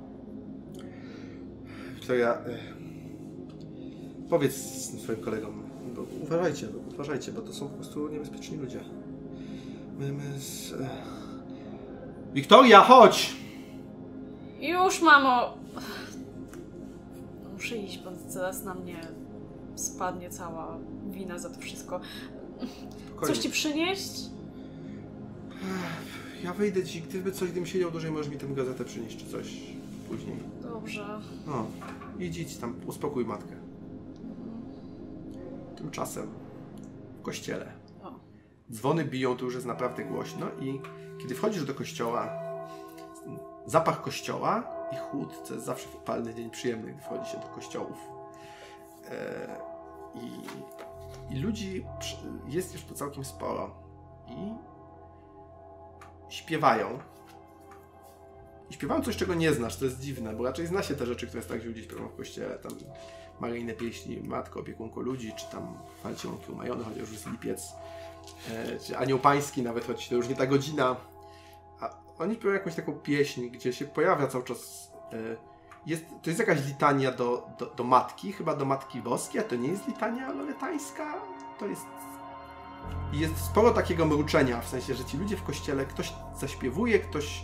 To ja... E, powiedz swoim kolegom, bo uważajcie, bo, uważajcie, bo to są po prostu niebezpieczni ludzie. My, my z... E... Wiktoria, chodź! Już, mamo! Muszę iść, bo zaraz na mnie spadnie cała wina za to wszystko. Spokojnie. Coś ci przynieść? Ja wyjdę ci, gdyby coś, gdybym siedział dłużej, możesz mi tę gazetę przynieść, czy coś później. Dobrze. No, idź, idź tam, uspokój matkę. Tymczasem w kościele. O. Dzwony biją, to już jest naprawdę głośno i kiedy wchodzisz do kościoła, zapach kościoła i chłód, co jest zawsze w upalny dzień przyjemny, gdy wchodzi się do kościołów. E, i, I ludzi jest już to całkiem sporo. I śpiewają. I śpiewają coś, czego nie znasz, to jest dziwne, bo raczej zna się te rzeczy, które jest tak, że ludzie śpiewają w kościele, tam maryjne pieśni, Matko, opiekunko ludzi, czy tam Falcie łąki umajone, chociaż już jest lipiec, e, czy Anioł Pański nawet, choć to już nie ta godzina. A oni śpiewają jakąś taką pieśń, gdzie się pojawia cały czas, e, jest, to jest jakaś litania do, do, do Matki, chyba do Matki Boskiej, a to nie jest litania loretańska, to jest... I jest sporo takiego mruczenia, w sensie, że ci ludzie w kościele, ktoś zaśpiewuje, ktoś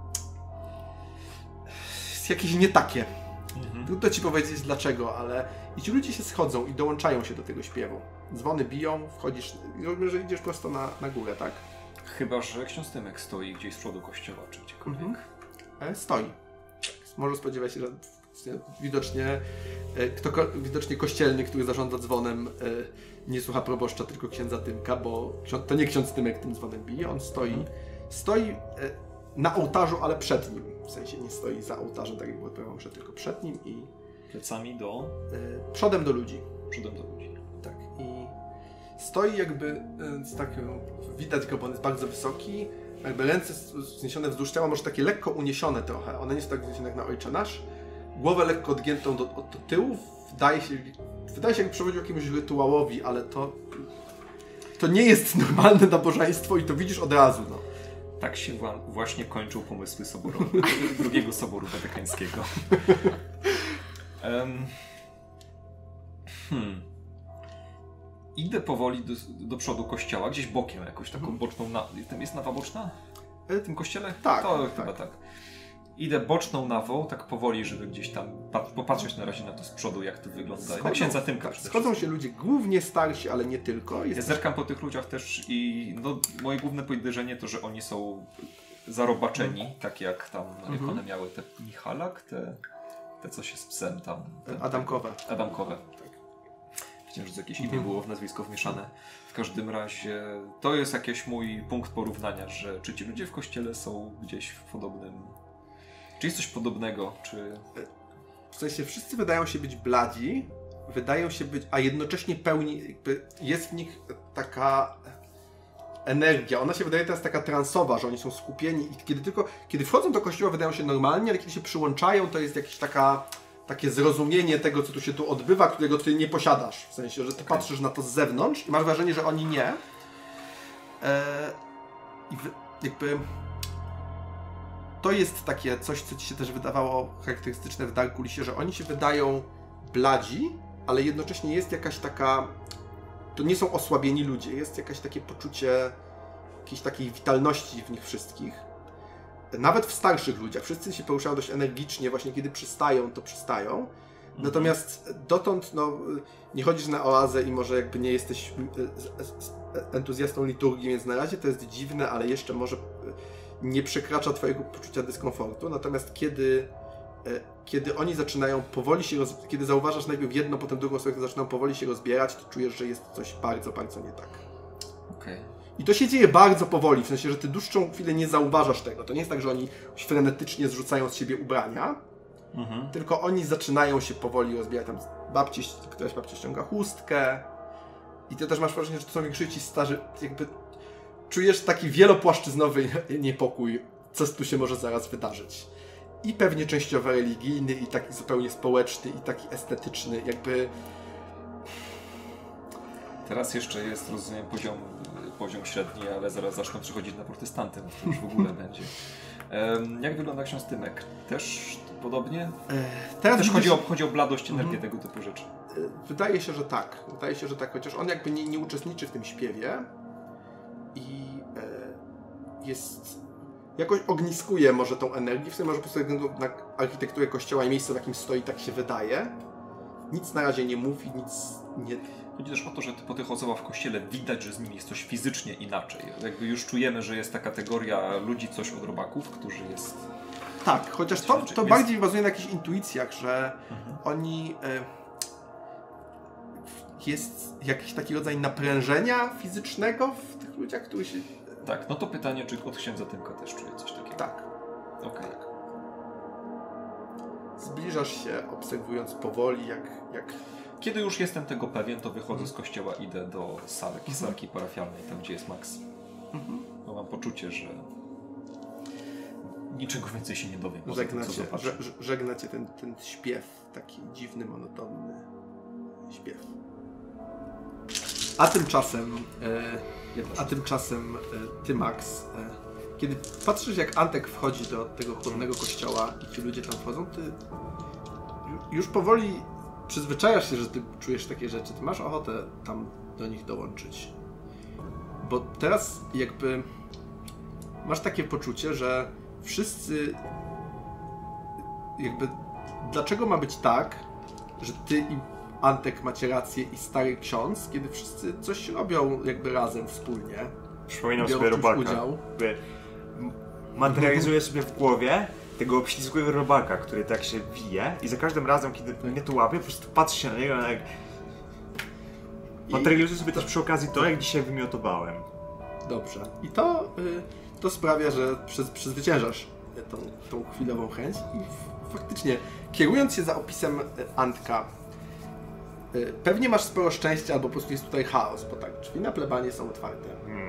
jest jakieś nie takie. Mhm. Trudno ci powiedzieć dlaczego, ale i ci ludzie się schodzą i dołączają się do tego śpiewu. Dzwony biją, wchodzisz, rozumiem, że idziesz prosto na, na górę, tak? Chyba że ksiądz Tymek stoi gdzieś z przodu kościoła, czy gdziekolwiek. Mhm. E, stoi. Może spodziewać się, że widocznie, kto, widocznie kościelny, który zarządza dzwonem, nie słucha proboszcza, tylko księdza Tymka, bo to nie ksiądz Tymek tym dzwonem bije, on stoi, mhm. stoi na ołtarzu, ale przed nim. W sensie nie stoi za ołtarzem, tak jak było odprawiał mszę, tylko przed nim i... Plecami do... Przodem do ludzi. Przodem do ludzi. Tak. I stoi jakby z taką... Widać go, bo on jest bardzo wysoki, jakby ręce wzniesione wzdłuż ciała, może takie lekko uniesione trochę. One nie są tak wzniesione jak na Ojcze Nasz. Głowę lekko odgiętą do, do tyłu. Wydaje się, wydaje się jakby przewodził jakiemuś rytuałowi, ale to... To nie jest normalne nabożeństwo i to widzisz od razu, no. Tak się właśnie kończą pomysły soboru, drugiego Soboru Watykańskiego. um, hmm. Idę powoli do, do przodu kościoła, gdzieś bokiem, jakoś taką hmm. boczną... Na... Tam jest nawa boczna? W tym kościele? Tak. To tak. chyba tak. Idę boczną nawą, tak powoli, żeby gdzieś tam popatrzeć na razie na to z przodu, jak to wygląda. Schodzą, na księdza Tymka. Tak, schodzą się ludzie głównie starsi, ale nie tylko. Jest... Ja zerkam po tych ludziach też i no, moje główne podejrzenie to, że oni są zarobaczeni, mm. tak jak tam, jak mm-hmm. one miały te Michalak, te, te co się z psem tam. Ten, Adamkowe. Adamkowe. Tak. Myślałem, że to jakieś mm-hmm. imię było w nazwisko wmieszane. W każdym razie to jest jakiś mój punkt porównania, że czy ci ludzie w kościele są gdzieś w podobnym... Czy jest coś podobnego, czy... W sensie wszyscy wydają się być bladzi, wydają się być, a jednocześnie pełni, jakby jest w nich taka energia. Ona się wydaje teraz taka transowa, że oni są skupieni i kiedy tylko, kiedy wchodzą do kościoła wydają się normalnie, ale kiedy się przyłączają, to jest jakieś taka, takie zrozumienie tego, co tu się tu odbywa, którego ty nie posiadasz. W sensie, że ty okay. patrzysz na to z zewnątrz i masz wrażenie, że oni nie. Eee, I wy, jakby... To jest takie coś, co ci się też wydawało charakterystyczne w Darkulisie, że oni się wydają bladzi, ale jednocześnie jest jakaś taka... To nie są osłabieni ludzie, jest jakieś takie poczucie jakiejś takiej witalności w nich wszystkich. Nawet w starszych ludziach. Wszyscy się poruszają dość energicznie, właśnie kiedy przystają, to przystają. Natomiast dotąd no, nie chodzisz na oazę i może jakby nie jesteś entuzjastą liturgii, więc na razie to jest dziwne, ale jeszcze może... nie przekracza twojego poczucia dyskomfortu, natomiast kiedy kiedy oni zaczynają powoli się roz... kiedy zauważasz najpierw jedno, potem drugą osobę, które zaczynają powoli się rozbierać, to czujesz, że jest coś bardzo, bardzo nie tak. Okej. I to się dzieje bardzo powoli, w sensie, że ty dłuższą chwilę nie zauważasz tego. To nie jest tak, że oni frenetycznie zrzucają z siebie ubrania, mhm. tylko oni zaczynają się powoli rozbierać. Tam babci, któraś babcia ściąga chustkę i ty też masz wrażenie, że to są większości starzy, jakby czujesz taki wielopłaszczyznowy niepokój, co tu się może zaraz wydarzyć. I pewnie częściowo religijny, i taki zupełnie społeczny, i taki estetyczny, jakby... Teraz jeszcze jest, rozumiem, poziom, poziom średni, ale zaraz zaczną przechodzić na protestanty, no to już w ogóle będzie. Um, jak wygląda ksiądz Tymek? Też podobnie? Teraz Też widzisz... chodzi, o, chodzi o bladość, energię, mm. tego typu rzeczy. Wydaje się, że tak. Wydaje się, że tak, chociaż on jakby nie, nie uczestniczy w tym śpiewie i e, jest... jakoś ogniskuje może tą energię, w sensie może po prostu na architekturę kościoła i miejsce, w jakim stoi, tak się wydaje. Nic na razie nie mówi, nic nie... Chodzi też o to, że po tych osobach w kościele widać, że z nimi jest coś fizycznie inaczej. Jakby już czujemy, że jest ta kategoria ludzi coś od robaków, którzy jest... Tak, chociaż to, to więc... bardziej bazuje na jakichś intuicjach, że mhm. oni... Y, jest jakiś taki rodzaj naprężenia fizycznego w tych ludziach, którzy się... Tak, no to pytanie, czy od księdza Tymka też czuje coś takiego? Tak. Okej. Okay. Zbliżasz się, obserwując powoli, jak... jak... Kiedy już jestem tego pewien, to wychodzę mm. z kościoła, idę do salki, mm. salki parafialnej, tam gdzie jest Max. Mm-hmm. Bo mam poczucie, że niczego więcej się nie dowiem. Żegnacie, tym, że, żegnacie ten, ten śpiew, taki dziwny, monotonny śpiew. A tymczasem, e, a tymczasem e, ty, Max, e, kiedy patrzysz, jak Antek wchodzi do tego chłodnego kościoła i ci ludzie tam wchodzą, ty już powoli przyzwyczajasz się, że ty czujesz takie rzeczy, ty masz ochotę tam do nich dołączyć. Bo teraz jakby masz takie poczucie, że wszyscy jakby dlaczego ma być tak, że ty i Antek macie rację i stary ksiądz, kiedy wszyscy coś robią jakby razem, wspólnie. Przypominam sobie robaka. Udział. Materializuję sobie w głowie tego obślizgłego robaka, który tak się wije i za każdym razem, kiedy tak. mnie tu łapie, po prostu patrzę się na niego jak... Materializuję sobie też przy okazji to, jak dzisiaj wymiotowałem. Dobrze. I to, y, to sprawia, że przyz, przezwyciężasz tą, tą chwilową chęć i f- faktycznie, kierując się za opisem Antka, y, pewnie masz sporo szczęścia, albo po prostu jest tutaj chaos, bo tak, drzwi na plebanie są otwarte. Hmm.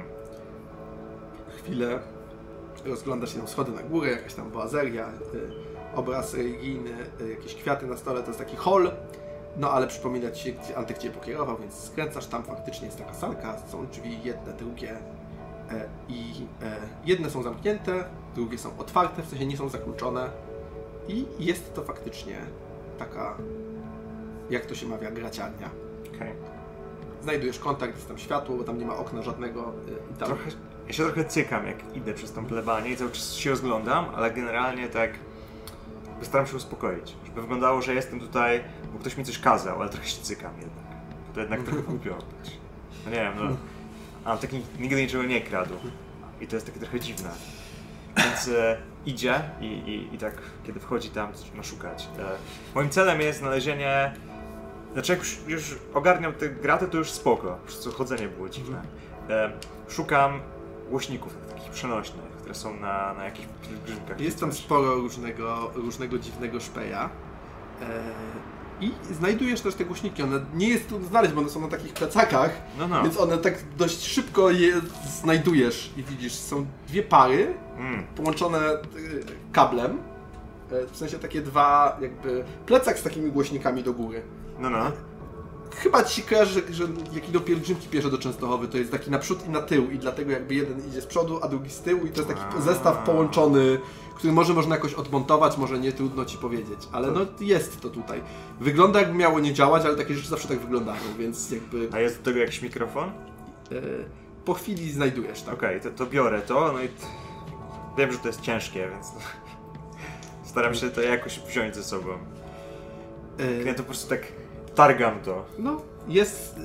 Chwilę rozgląda się na schody na górę, jakaś tam boazeria, y, obraz religijny, y, jakieś kwiaty na stole, to jest taki hall, no ale przypomina ci się, gdzie Antek cię pokierował, więc skręcasz tam, faktycznie jest taka salka, są drzwi jedne, drugie y, i y, jedne są zamknięte, drugie są otwarte, w sensie nie są zakluczone i jest to faktycznie taka, jak to się mawia, graciarnia. Okay. Znajdujesz kontakt, jest tam światło, bo tam nie ma okna żadnego y, i tam... Trochę... Ja się trochę cykam, jak idę przez tą plebanię i cały czas się rozglądam, ale generalnie tak staram się uspokoić. Żeby wyglądało, że jestem tutaj, bo ktoś mi coś kazał, ale trochę się cykam jednak. To jednak trochę głupio. No nie wiem, no. A taki nigdy niczego nie kradł. I to jest takie trochę dziwne. Więc e, idzie i, i, i tak, kiedy wchodzi tam, zaczyna szukać. E, moim celem jest znalezienie... Znaczy jak już, już ogarniam te graty, to już spoko. Już co chodzenie było dziwne. E, szukam głośników takich przenośnych, które są na, na jakichś pielgrzymkach. Jest tam sporo różnego, różnego dziwnego szpeja. Eee, I znajdujesz też te głośniki. One nie jest tu znaleźć, bo one są na takich plecakach, no, no. więc one tak dość szybko je znajdujesz i widzisz. Są dwie pary mm. połączone kablem. W sensie takie dwa jakby plecak z takimi głośnikami do góry. No, no. Chyba ci kojarzy, że, że jak idą pielgrzymki piesze do Częstochowy, to jest taki naprzód i na tył i dlatego jakby jeden idzie z przodu, a drugi z tyłu i to jest taki zestaw połączony, który może można jakoś odmontować, może nie, trudno ci powiedzieć, ale no jest to tutaj. Wygląda jakby miało nie działać, ale takie rzeczy zawsze tak wyglądają, więc jakby... A jest do tego jakiś mikrofon? Yy, po chwili znajdujesz, tak. Okej, okay, to, to biorę to, no i t... wiem, że to jest ciężkie, więc staram się to jakoś wziąć ze sobą. Yy... Ja to po prostu tak... Targam to. No, jest...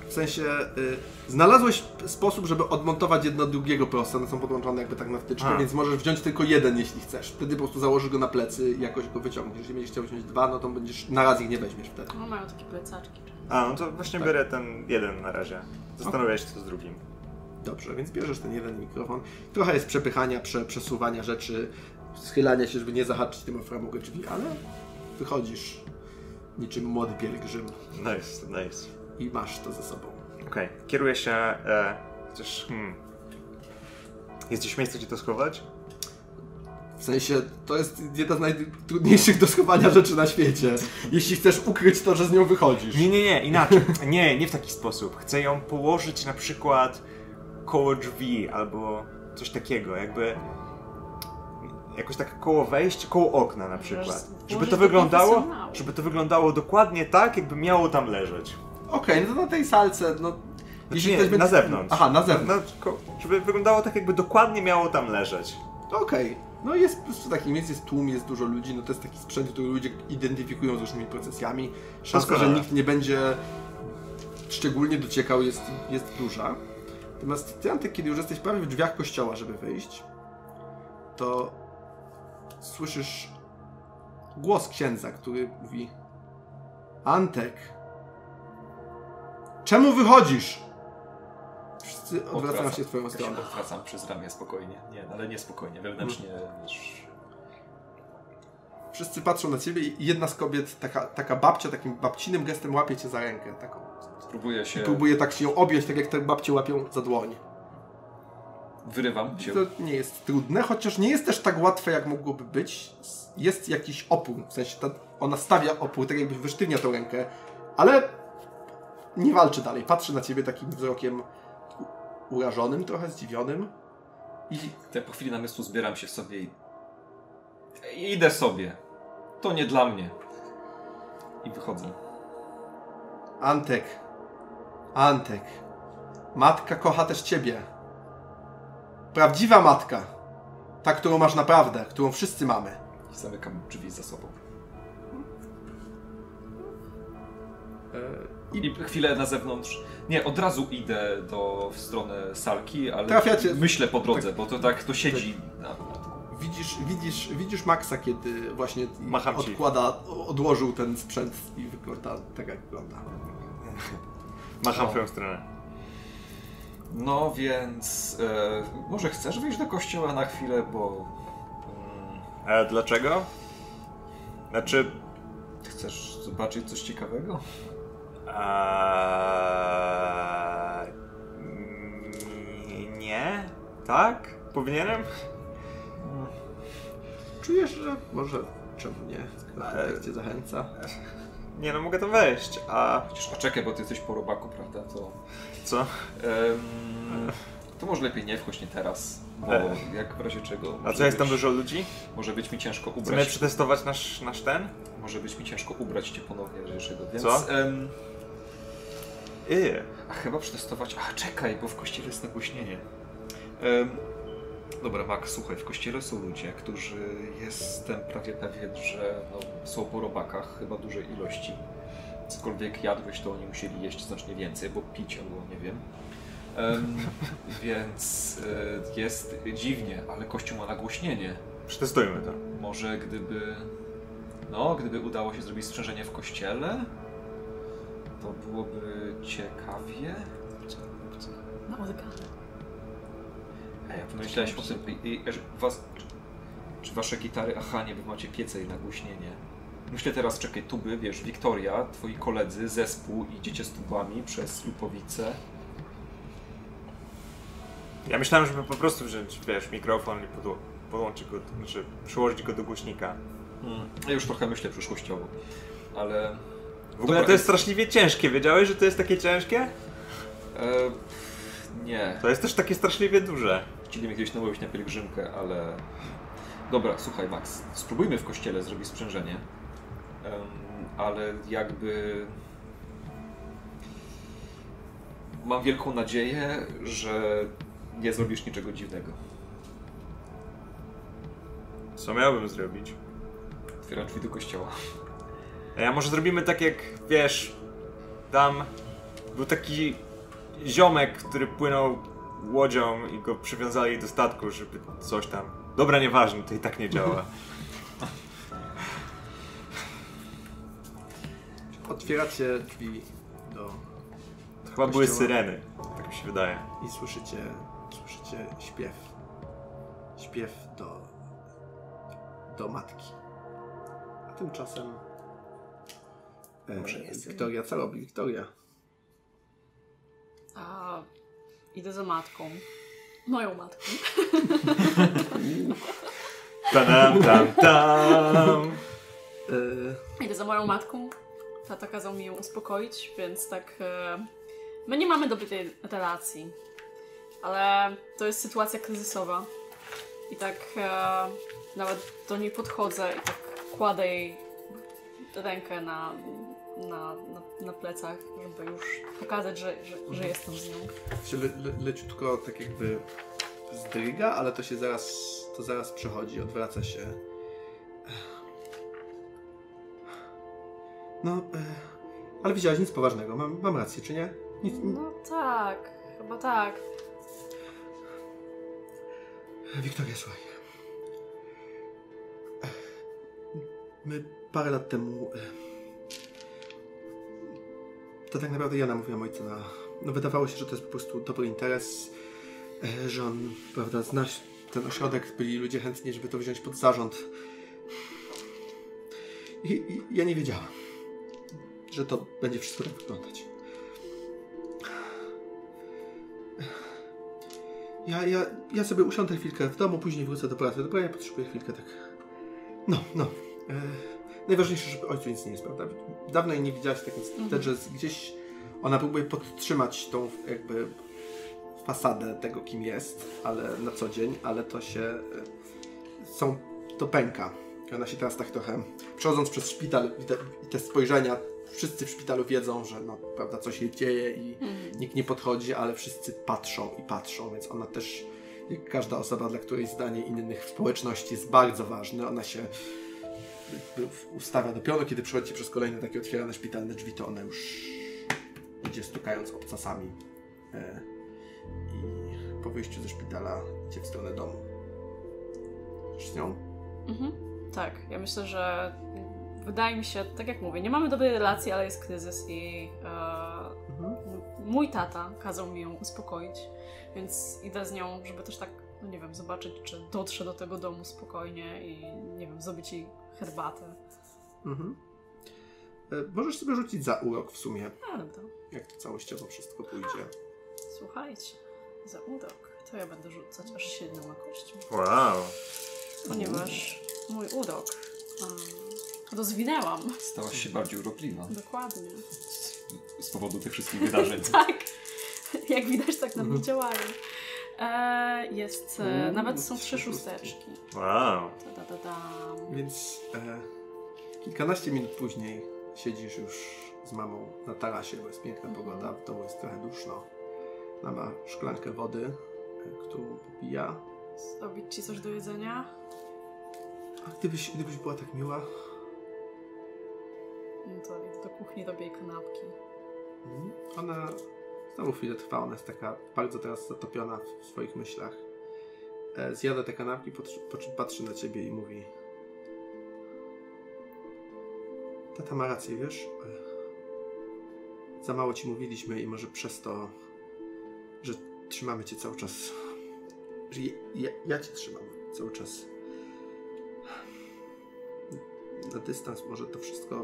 W sensie, y, znalazłeś sposób, żeby odmontować jedno od drugiego prosto, one są podłączone jakby tak na wtyczkę, A. więc możesz wziąć tylko jeden, jeśli chcesz. Wtedy po prostu założysz go na plecy i jakoś go wyciągniesz. Jeżeli będziesz chciał wziąć dwa, no to będziesz, na raz ich nie weźmiesz wtedy. No mają takie plecaczki. A, no to właśnie tak. biorę ten jeden na razie. Zastanawiam się co z drugim. Dobrze, więc bierzesz ten jeden mikrofon. Trochę jest przepychania, prze, przesuwania rzeczy, schylania się, żeby nie zahaczyć tym o framugę drzwi, ale wychodzisz niczym młody pielgrzym. Nice, nice. I masz to ze sobą. Okej, okay. Kieruję się, e, chociaż hmm. Jest gdzieś miejsce, gdzie to schować? W sensie, to jest jedna z najtrudniejszych do schowania rzeczy na świecie. Jeśli chcesz ukryć to, że z nią wychodzisz. Nie, nie, nie, inaczej. Nie, nie w taki sposób. Chcę ją położyć na przykład koło drzwi albo coś takiego, jakby jakoś tak koło wejścia, koło okna na przykład. Żeby to wyglądało, żeby to wyglądało dokładnie tak, jakby miało tam leżeć. Okej, okay, no to na tej salce, no... Jeśli nie, będzie... na zewnątrz. Aha, na zewnątrz. No, żeby wyglądało tak, jakby dokładnie miało tam leżeć. Okej. Okay. No jest po prostu taki miejsc, jest tłum, jest dużo ludzi, no to jest taki sprzęt, który ludzie identyfikują z różnymi procesjami. Szansa, że nikt nie będzie szczególnie dociekał, jest, jest duża. Natomiast ty, Antek, kiedy już jesteś prawie w drzwiach kościoła, żeby wyjść, to słyszysz głos księdza, który mówi: Antek, czemu wychodzisz? Wszyscy odwracają się w twoją stronę. Ja się odwracam przez ramię spokojnie. Nie, ale nie spokojnie, wewnętrznie wiesz... Wszyscy patrzą na ciebie i jedna z kobiet, taka, taka babcia, takim babcinym gestem łapie cię za rękę. Taką. Próbuje się... I próbuje tak się ją objąć, tak jak te babcie łapią za dłoń. Wyrywam się. To nie jest trudne, chociaż nie jest też tak łatwe, jak mogłoby być. Jest jakiś opór, w sensie ta, ona stawia opór, tak jakbyś wysztywnia tę rękę, ale nie walczy dalej. Patrzy na ciebie takim wzrokiem urażonym, trochę zdziwionym. I tak po chwili namysłu zbieram się w sobie i... I idę sobie. To nie dla mnie. I wychodzę. Antek. Antek. Matka kocha też ciebie. Prawdziwa matka. Ta, którą masz naprawdę, którą wszyscy mamy. I zamykam drzwi za sobą. I, I chwilę na zewnątrz. Nie, od razu idę do, w stronę salki, ale Trafiacie. Myślę po drodze, tak, bo to tak to siedzi. Tak. Na... Widzisz, widzisz, widzisz Maxa, kiedy właśnie Macham odkłada, odłożył ten sprzęt i wygląda tak, jak wygląda. Macham w no. twoją stronę. No więc e, może chcesz wyjść do kościoła na chwilę, bo... Mm, e, dlaczego? Znaczy... Chcesz zobaczyć coś ciekawego? Eee, nie? Tak? Powinienem? Czujesz, że może czemu nie? Jak cię zachęca? Nie no, mogę tam wejść, a... Chociaż, a czekaj, bo ty jesteś po robaku, prawda? To... Co? Um, to może lepiej nie wchodź, nie teraz, bo e. jak w razie czego... A co, jest tam dużo ludzi? Może być mi ciężko ubrać... Chcemy przetestować nasz, nasz ten? Może być mi ciężko ubrać cię ponownie, że czego, więc... Co? Um, Yy. A chyba przetestować... A czekaj, bo w kościele jest nagłośnienie. Um, Dobra, Max, słuchaj, w kościele są ludzie, którzy jestem prawie pewien, że no, są po robakach chyba dużej ilości. Cokolwiek jadłeś, to oni musieli jeść znacznie więcej, bo pić albo nie wiem. Um, więc y, jest dziwnie, ale kościół ma nagłośnienie. Przetestujmy to. Może gdyby... No, gdyby udało się zrobić sprzężenie w kościele, to byłoby ciekawie. No, muzyka. Ej, a pomyślałeś o tym, was, czy wasze gitary, aha, nie, wy macie piece i nagłośnienie. Myślę teraz, czekaj, tuby, wiesz, Wiktoria, twoi koledzy, zespół, idziecie z tubami przez Lupowice. Ja myślałem, żeby po prostu wziąć, wiesz, mikrofon i podło podłączyć go, znaczy przyłożyć go do głośnika. Hmm. Ja już trochę myślę przyszłościowo, ale... W ogóle to jest straszliwie ciężkie, wiedziałeś, że to jest takie ciężkie? E... Nie. To jest też takie straszliwie duże. Chcieliśmy kiedyś namówić na pielgrzymkę, ale... Dobra, słuchaj Max, spróbujmy w kościele zrobić sprzężenie, um, ale jakby... Mam wielką nadzieję, że nie zrobisz niczego dziwnego. Co miałbym zrobić? Otwieram drzwi do kościoła. A może zrobimy tak jak, wiesz, dam był taki ziomek, który płynął łodzią i go przywiązali do statku, żeby coś tam... Dobra, nieważne, to i tak nie działa. Otwieracie drzwi do... To chyba były syreny, tak mi się wydaje. I słyszycie, słyszycie śpiew. Śpiew do... do matki. A tymczasem... E, Wiktoria, co robi Wiktoria? A, idę za matką. Moją matką. Tadam, tam, tam. Yy. Idę za moją matką. Tata kazał mi ją uspokoić, więc tak... Yy, my nie mamy dobrej relacji. Ale to jest sytuacja kryzysowa. I tak yy, nawet do niej podchodzę i tak kładę jej rękę na, na, na, na plecach, żeby już pokazać, że, że, że jestem z nią. Się le, le, leciutko tak jakby zdryga, ale to się zaraz, to zaraz przechodzi, odwraca się. No, e, ale widziałaś, nic poważnego. Mam, mam rację, czy nie? Nic, no tak, chyba tak. Wiktoria, słuchaj. My parę lat temu... To tak naprawdę ja namówiłam ojca na... No wydawało się, że to jest po prostu dobry interes, że on, prawda, zna ten ośrodek, byli ludzie chętni, żeby to wziąć pod zarząd. I, i ja nie wiedziałam, że to będzie wszystko tak wyglądać. Ja, ja, ja sobie usiądę chwilkę w domu, później wrócę do pracy. Dobra, ja potrzebuję chwilkę tak... No, no. E, najważniejsze, żeby ojcu nic nie jest, prawda? Dawno jej nie widziałaś, tak więc mm-hmm. też, że gdzieś ona próbuje podtrzymać tą jakby fasadę tego, kim jest, ale na co dzień, ale to się... Są... to pęka. I ona się teraz tak trochę... Przechodząc przez szpital i te, i te spojrzenia, wszyscy w szpitalu wiedzą, że no, prawda, coś się dzieje i mm. nikt nie podchodzi, ale wszyscy patrzą i patrzą, więc ona też, jak każda osoba, dla której zdanie innych w społeczności jest bardzo ważne, ona się ustawia do pionu, kiedy przychodzi przez kolejne takie otwierane szpitalne drzwi, to ona już idzie stukając obcasami e, i po wyjściu ze szpitala idzie w stronę domu. Z nią? Mhm. Tak, ja myślę, że wydaje mi się, tak jak mówię, nie mamy dobrej relacji, ale jest kryzys i e, mhm. mój tata kazał mi ją uspokoić, więc idę z nią, żeby też tak, no nie wiem, zobaczyć, czy dotrze do tego domu spokojnie i nie wiem, zrobić jej herbatę. Mhm. E, możesz sobie rzucić za urok w sumie. A, dobra. Jak to całościowo wszystko pójdzie. Słuchajcie, za urok to ja będę rzucać aż siedmioma kośćmi. Wow. Ponieważ mój urok um, rozwinęłam. Stałaś się bardziej urokliwa. Dokładnie. Z, z powodu tych wszystkich wydarzeń. Tak. Jak widać, tak na mnie działają. E, jest, e, nawet są trzy szósteczki. Wow. Da, da, da. Więc e, kilkanaście minut później siedzisz już z mamą na tarasie, bo jest piękna pogoda, w domu jest trochę duszno. Ona ma szklankę wody, e, którą popija. Zrobić ci coś do jedzenia? A gdybyś, gdybyś była tak miła? No to idę do kuchni, robię jej kanapki. Mhm. Ona znowu chwilę trwa, ona jest taka bardzo teraz zatopiona w swoich myślach. E, zjada te kanapki, po, po czym patrzy na ciebie i mówi: tata ma rację, wiesz? E, za mało ci mówiliśmy i może przez to, że trzymamy cię cały czas, że ja, ja, ja cię trzymam cały czas na dystans, może to wszystko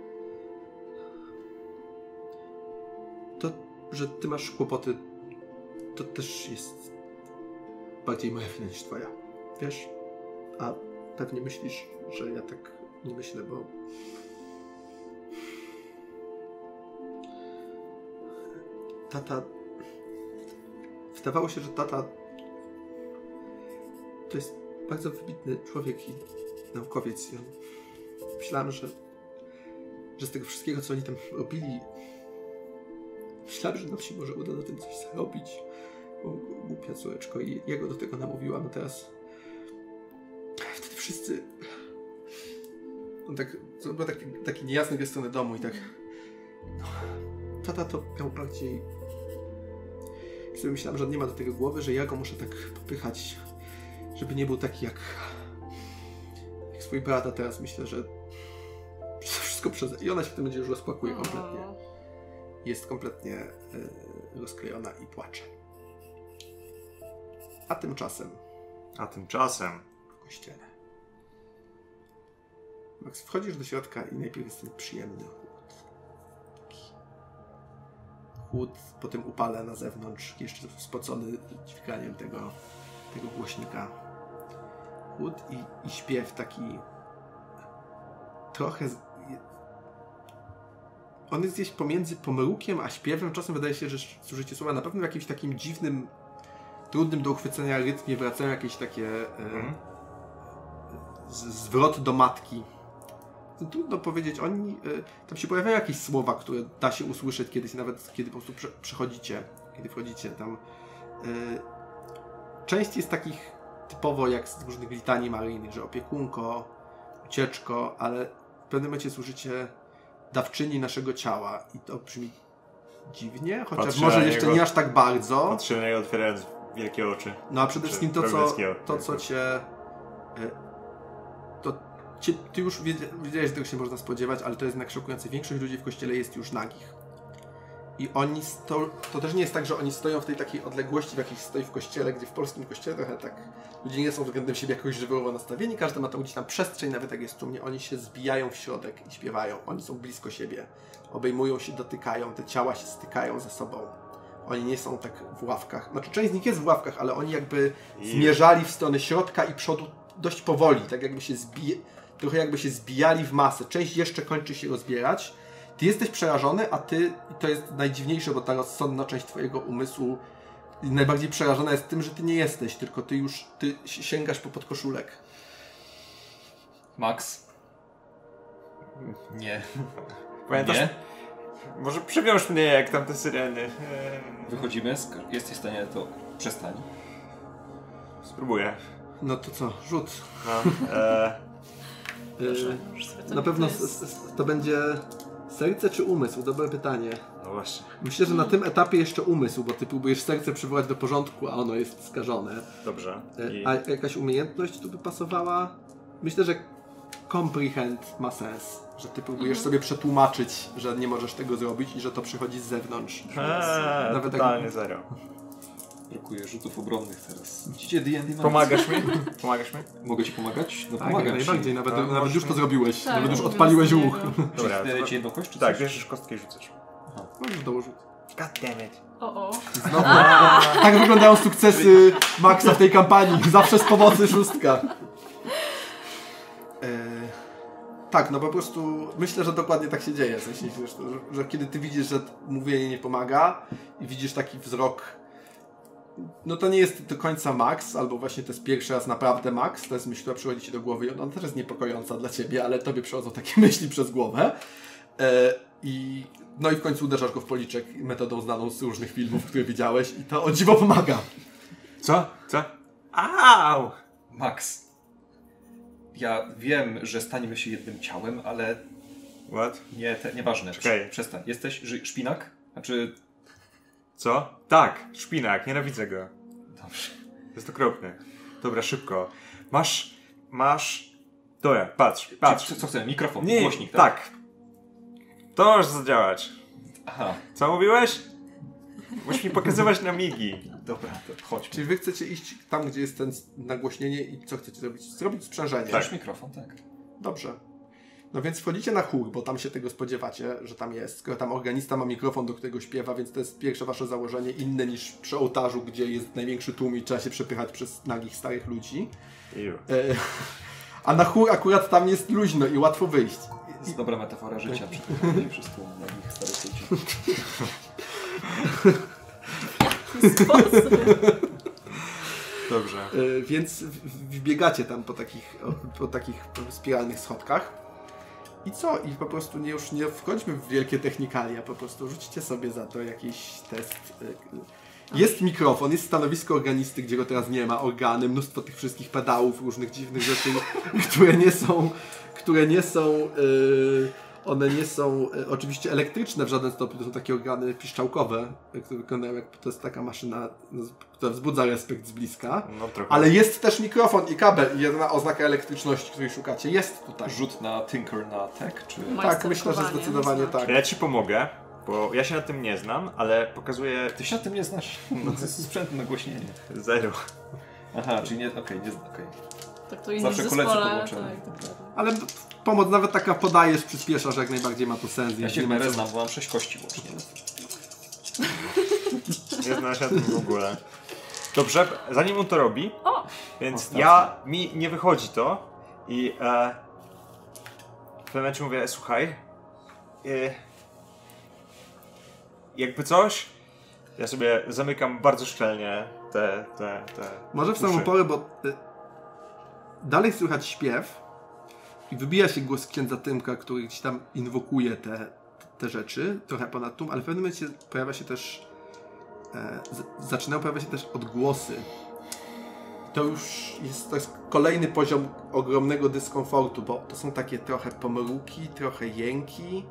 to, że ty masz kłopoty, to też jest bardziej moja wina niż twoja, wiesz? A pewnie myślisz, że ja tak nie myślę, bo tata, wydawało się, że tata to jest bardzo wybitny człowiek i naukowiec. I on, myślałem, że, że z tego wszystkiego, co oni tam robili, myślałem, że nam się może uda na tym coś zarobić. O, głupia córeczko, i ja go do tego namówiła, no teraz wtedy wszyscy... On tak, to był taki, taki niejasny w stronę domu i tak... No, tata to miał bardziej... Sobie myślałem, że on nie ma do tego głowy, że ja go muszę tak popychać, żeby nie był taki jak, jak swój brat, a teraz myślę, że wszystko przez... I ona się w tym będzie już rozpłakuje kompletnie. Jest kompletnie yy, rozklejona i płacze. A tymczasem... A tymczasem... w kościele. Max, wchodzisz do środka i najpierw jest ten przyjemny chłód. Taki chłód po tym upale na zewnątrz, jeszcze spocony dźwiganiem tego, tego głośnika. Chłód i, i śpiew taki trochę... Z... On jest gdzieś pomiędzy pomrukiem a śpiewem. Czasem wydaje się, że służycie słowa na pewno w jakimś takim dziwnym, trudnym do uchwycenia rytmie wracają jakieś takie mm. e, zwrot do matki. Trudno powiedzieć, oni, e, tam się pojawiają jakieś słowa, które da się usłyszeć kiedyś, nawet kiedy po prostu prze, przechodzicie, kiedy wchodzicie tam. E, część jest takich typowo jak z różnych litanii maryjnych, że opiekunko, ucieczko, ale w pewnym momencie służycie dawczyni naszego ciała i to brzmi dziwnie, chociaż Patrzę może na jeszcze niego, nie aż tak bardzo. Patrzę na niego otwierając wielkie oczy. No a przede wszystkim to, co, to, co cię... To cię, ty już wiedziałeś, że tego się można spodziewać, ale to jest jednak szokujące. Większość ludzi w kościele jest już nagich. I oni sto... To też nie jest tak, że oni stoją w tej takiej odległości, w jakiej stoi w kościele, gdzie w polskim kościele trochę tak ludzie nie są względem siebie jakoś żywiołowo nastawieni, każdy ma tą gdzieś tam przestrzeń, nawet jak jest tłumnie, oni się zbijają w środek i śpiewają. Oni są blisko siebie, obejmują się, dotykają, te ciała się stykają ze sobą. Oni nie są tak w ławkach. Znaczy część z nich jest w ławkach, ale oni jakby zmierzali w stronę środka i przodu dość powoli, tak jakby się zbije... trochę jakby się zbijali w masę. Część jeszcze kończy się rozbierać. Ty jesteś przerażony, a ty, i to jest najdziwniejsze, bo ta rozsądna część twojego umysłu najbardziej przerażona jest tym, że ty nie jesteś, tylko ty już ty sięgasz po podkoszulek. Max? Nie. Pamiętasz? Nie? Może przywiąż mnie jak tam te syreny. Wychodzimy, jesteś w stanie, to przestań. Spróbuję. No to co, rzut. No, e... Proszę, Na pewno s- s- to będzie serce czy umysł? Dobre pytanie. No właśnie. Myślę, że na tym etapie jeszcze umysł, bo ty próbujesz serce przywołać do porządku, a ono jest skażone. Dobrze. I... A jakaś umiejętność tu by pasowała? Myślę, że comprehend ma sens. Że ty próbujesz sobie przetłumaczyć, że nie możesz tego zrobić i że to przychodzi z zewnątrz. Eee, Nawet totalnie tak... zero. Brakuje rzutów obronnych teraz. Widzicie D and D? Pomagasz mi? Pomagasz mi? Mogę ci pomagać? No Tak, pomagam jak ci. najbardziej. Nawet, No, nawet już to zrobiłeś. Tak, nawet już mówię odpaliłeś z niego. łuk. Dobra, Czyli daję to- ci jedną kość, czy Tak, coś? bierzesz kostkę i rzucasz. Możesz dołożyć. God damn it. O, o. Znowu. Tak wyglądają sukcesy Maxa w tej kampanii. Zawsze z pomocy szóstka. E, tak, no po prostu myślę, że dokładnie tak się dzieje. W sensie, że, że, że kiedy ty widzisz, że mówienie nie pomaga i widzisz taki wzrok, no to nie jest do końca Max, albo właśnie to jest pierwszy raz naprawdę Max, to jest myśl, która przychodzi ci do głowy i ona też jest niepokojąca dla ciebie, ale tobie przychodzą takie myśli przez głowę. E, I no i w końcu uderzasz go w policzek metodą znaną z różnych filmów, które widziałeś i to o dziwo pomaga. Co? Co? Au! Max. Ja wiem, że staniemy się jednym ciałem, ale What? nie, te, nieważne. Czekaj. Przestań. Jesteś ży- szpinak? Znaczy... Co? Tak, szpinak, nienawidzę go. Dobrze. To jest okropne. Dobra, szybko. Masz, masz... Dobra, patrz, patrz. Co, co chcę? Mikrofon, Nie, głośnik, tak? tak. To może zadziałać. Aha, Co mówiłeś? Musisz mi pokazywać na migi. dobra, to chodźmy. Czyli wy chcecie iść tam, gdzie jest ten nagłośnienie i co chcecie zrobić? Zrobić sprzężenie. Masz mikrofon, tak. Dobrze. No więc wchodzicie na chór, bo tam się tego spodziewacie, że tam jest. Skoro tam organista ma mikrofon, do którego śpiewa, więc to jest pierwsze wasze założenie, inne niż przy ołtarzu, gdzie jest największy tłum i trzeba się przepychać przez nagich starych ludzi. Iu. E, a na chór akurat tam jest luźno i łatwo wyjść. To jest dobra metafora życia, przepychanie przez tłum na nich starych ludzi. Sposób. Dobrze. E, więc w- wbiegacie tam po takich, o, po takich spiralnych schodkach. I co? I po prostu nie, już nie wchodźmy w wielkie technikalia, po prostu rzućcie sobie za to jakiś test. E, Jest mikrofon, jest stanowisko organisty, gdzie go teraz nie ma, organy, mnóstwo tych wszystkich pedałów, różnych dziwnych rzeczy, które nie są, które nie są e, One nie są e, oczywiście elektryczne w żaden stopniu, to są takie organy piszczałkowe, e, które wyglądają jak, to jest taka maszyna, no, która wzbudza respekt z bliska. No, trochę. Ale jest też mikrofon i kabel i jedna oznaka elektryczności, której szukacie, jest tutaj. Rzut na Tinker na Tech, czy... Tak, myślę, że zdecydowanie tak. Ja ci pomogę, bo ja się na tym nie znam, ale pokazuję... Ty się na tym nie znasz? No to jest sprzęt nagłośnienie. Zero. Aha, czyli nie, okej, okay, nie, okej. Okay. Tak to inny Zawsze zespole, koledzy podłączone. tak, tak. Ale pomoc nawet taka podajesz, przyspieszasz, jak najbardziej ma to sens. Ja się w miarę znam, bo mam sześć kości łącznie. Nie znam się na tym w ogóle. Dobrze, zanim on to robi, O! więc Ostatnio. ja, mi nie wychodzi to i e, w pewnym momencie mówię, słuchaj, e, jakby coś, ja sobie zamykam bardzo szczelnie te, te, te Może w samą uszy. porę, bo y, dalej słychać śpiew i wybija się głos księdza Tymka, który gdzieś tam inwokuje te, te rzeczy, trochę ponad tłum, ale w pewnym momencie pojawia się też e, z, zaczynają pojawiać się też odgłosy. To już jest, to jest kolejny poziom ogromnego dyskomfortu, bo to są takie trochę pomruki, trochę jęki.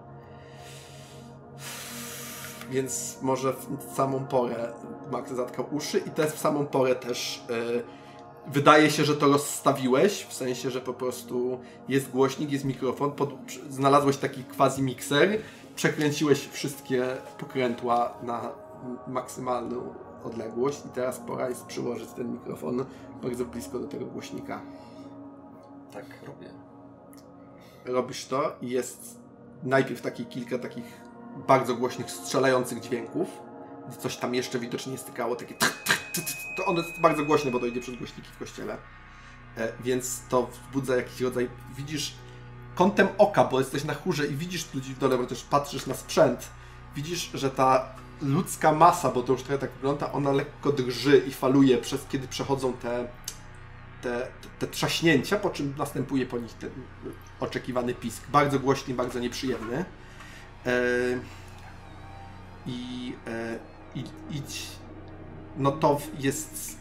Więc może w samą porę Max zatkał uszy i też w samą porę też yy, wydaje się, że to rozstawiłeś, w sensie, że po prostu jest głośnik, jest mikrofon, pod, znalazłeś taki quasi-mikser, przekręciłeś wszystkie pokrętła na maksymalną odległość i teraz pora jest przyłożyć ten mikrofon bardzo blisko do tego głośnika. Tak robię. Robisz to i jest najpierw takie kilka takich bardzo głośnych, strzelających dźwięków. Coś tam jeszcze widocznie nie stykało, takie to ono jest bardzo głośne, bo to idzie przez głośniki w kościele. E, więc to wzbudza jakiś rodzaj, widzisz kątem oka, bo jesteś na chórze i widzisz ludzi w dole, bo też patrzysz na sprzęt. Widzisz, że ta ludzka masa, bo to już trochę tak wygląda, ona lekko drży i faluje, przez kiedy przechodzą te, te, te trzaśnięcia, po czym następuje po nich ten oczekiwany pisk. Bardzo głośny, bardzo nieprzyjemny. Yy, i, yy, i idź, no to jest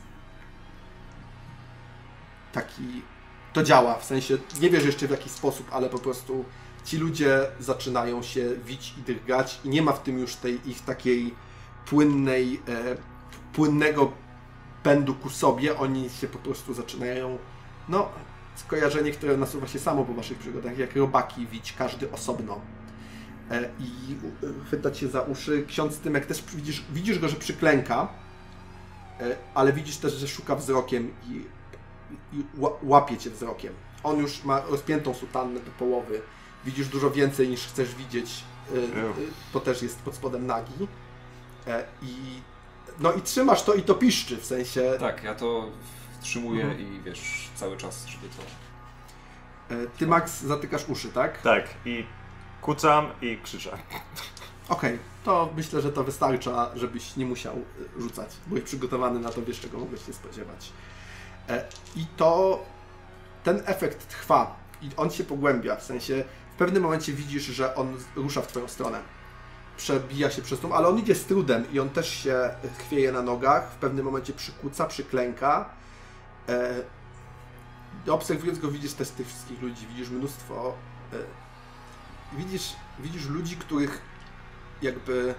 taki, to działa, w sensie nie wiesz jeszcze w jaki sposób, ale po prostu ci ludzie zaczynają się wić i drgać i nie ma w tym już tej ich takiej płynnej, e, płynnego pędu ku sobie, oni się po prostu zaczynają, no skojarzenie, które nasuwa się samo po waszych przygodach, jak robaki wić, każdy osobno. I chwytać się za uszy. Ksiądz Tymek też widzisz, widzisz go, że przyklęka, ale widzisz też, że szuka wzrokiem i, i łapie cię wzrokiem. On już ma rozpiętą sutannę do połowy. Widzisz dużo więcej niż chcesz widzieć, bo też jest pod spodem nagi. I, no i trzymasz to i to piszczy, w sensie... Tak, ja to wstrzymuję mhm. i wiesz, cały czas, żeby to... Ty, Max, zatykasz uszy, tak? Tak, i kucam i krzyczę. Okej, okay, to myślę, że to wystarcza, żebyś nie musiał rzucać. Byłeś przygotowany na to, wiesz, czego mogłeś się spodziewać. I to, ten efekt trwa i on się pogłębia, w sensie w pewnym momencie widzisz, że on rusza w twoją stronę. Przebija się przez tłum, ale on idzie z trudem i on też się chwieje na nogach, w pewnym momencie przykuca, przyklęka. Obserwując go widzisz też tych wszystkich ludzi, widzisz mnóstwo... Widzisz, widzisz ludzi, których jakby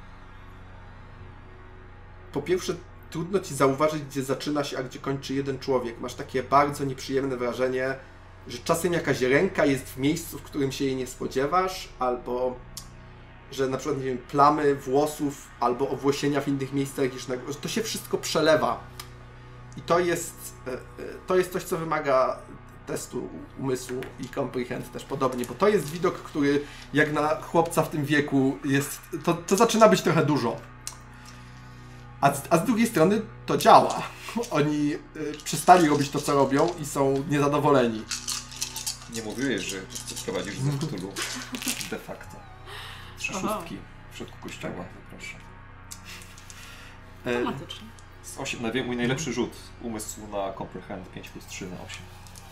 po pierwsze trudno ci zauważyć, gdzie zaczyna się, a gdzie kończy jeden człowiek. Masz takie bardzo nieprzyjemne wrażenie, że czasem jakaś ręka jest w miejscu, w którym się jej nie spodziewasz, albo że na przykład, nie wiem, plamy włosów albo owłosienia w innych miejscach, niż na... że to się wszystko przelewa. I to jest, to jest coś, co wymaga testu umysłu i comprehend też podobnie, bo to jest widok, który jak na chłopca w tym wieku jest, to, to zaczyna być trochę dużo. A z, a z drugiej strony to działa. Oni y, przestali robić to, co robią i są niezadowoleni. Nie mówiłeś, że prowadzisz ze Cthulhu de facto. Trzy Aha. szóstki w środku kościoła, proszę. Automatycznie. Z osiem, na mój najlepszy rzut umysłu na comprehend pięć plus trzy na osiem.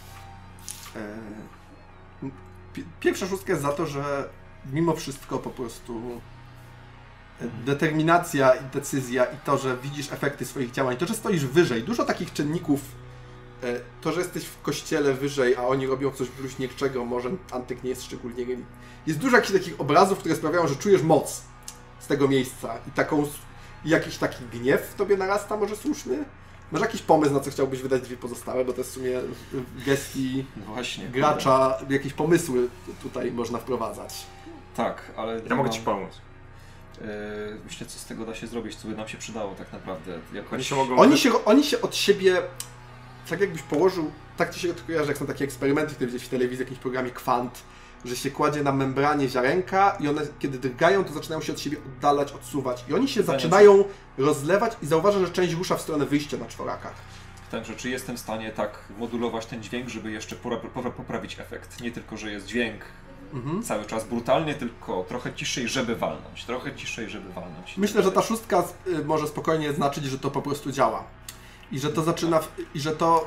Pierwsza szóstka jest za to, że mimo wszystko po prostu determinacja i decyzja i to, że widzisz efekty swoich działań, to, że stoisz wyżej, dużo takich czynników to, że jesteś w kościele wyżej, a oni robią coś bluźnierczego, może Antek nie jest szczególnie... Jest dużo jakichś takich obrazów, które sprawiają, że czujesz moc z tego miejsca i taką, jakiś taki gniew w tobie narasta, może słuszny? Masz jakiś pomysł, na co chciałbyś wydać drzwi pozostałe, bo to jest w sumie w gestii Właśnie, gracza, kurde. Jakieś pomysły tutaj można wprowadzać. Tak, ale... Ja mogę ci pomóc. Yy, myślę, co z tego da się zrobić, co by nam się przydało tak naprawdę. Jakoś... Oni się mogą... Oni się, oni się od siebie, tak jakbyś położył, tak ci się to kojarzy, jak są takie eksperymenty, które widzisz w telewizji, w jakimś programie Kwant, że się kładzie na membranie ziarenka i one, kiedy drgają, to zaczynają się od siebie oddalać, odsuwać. I oni się Pytanie, zaczynają rozlewać i zauważa, że część rusza w stronę wyjścia na czworakach. Także czy jestem w stanie tak modulować ten dźwięk, żeby jeszcze poprawić efekt? Nie tylko, że jest dźwięk mhm. cały czas brutalnie, tylko trochę ciszej, żeby walnąć. Trochę ciszej, żeby walnąć. Myślę, że ta szóstka y, może spokojnie znaczyć, że to po prostu działa. I że to zaczyna, w, i że to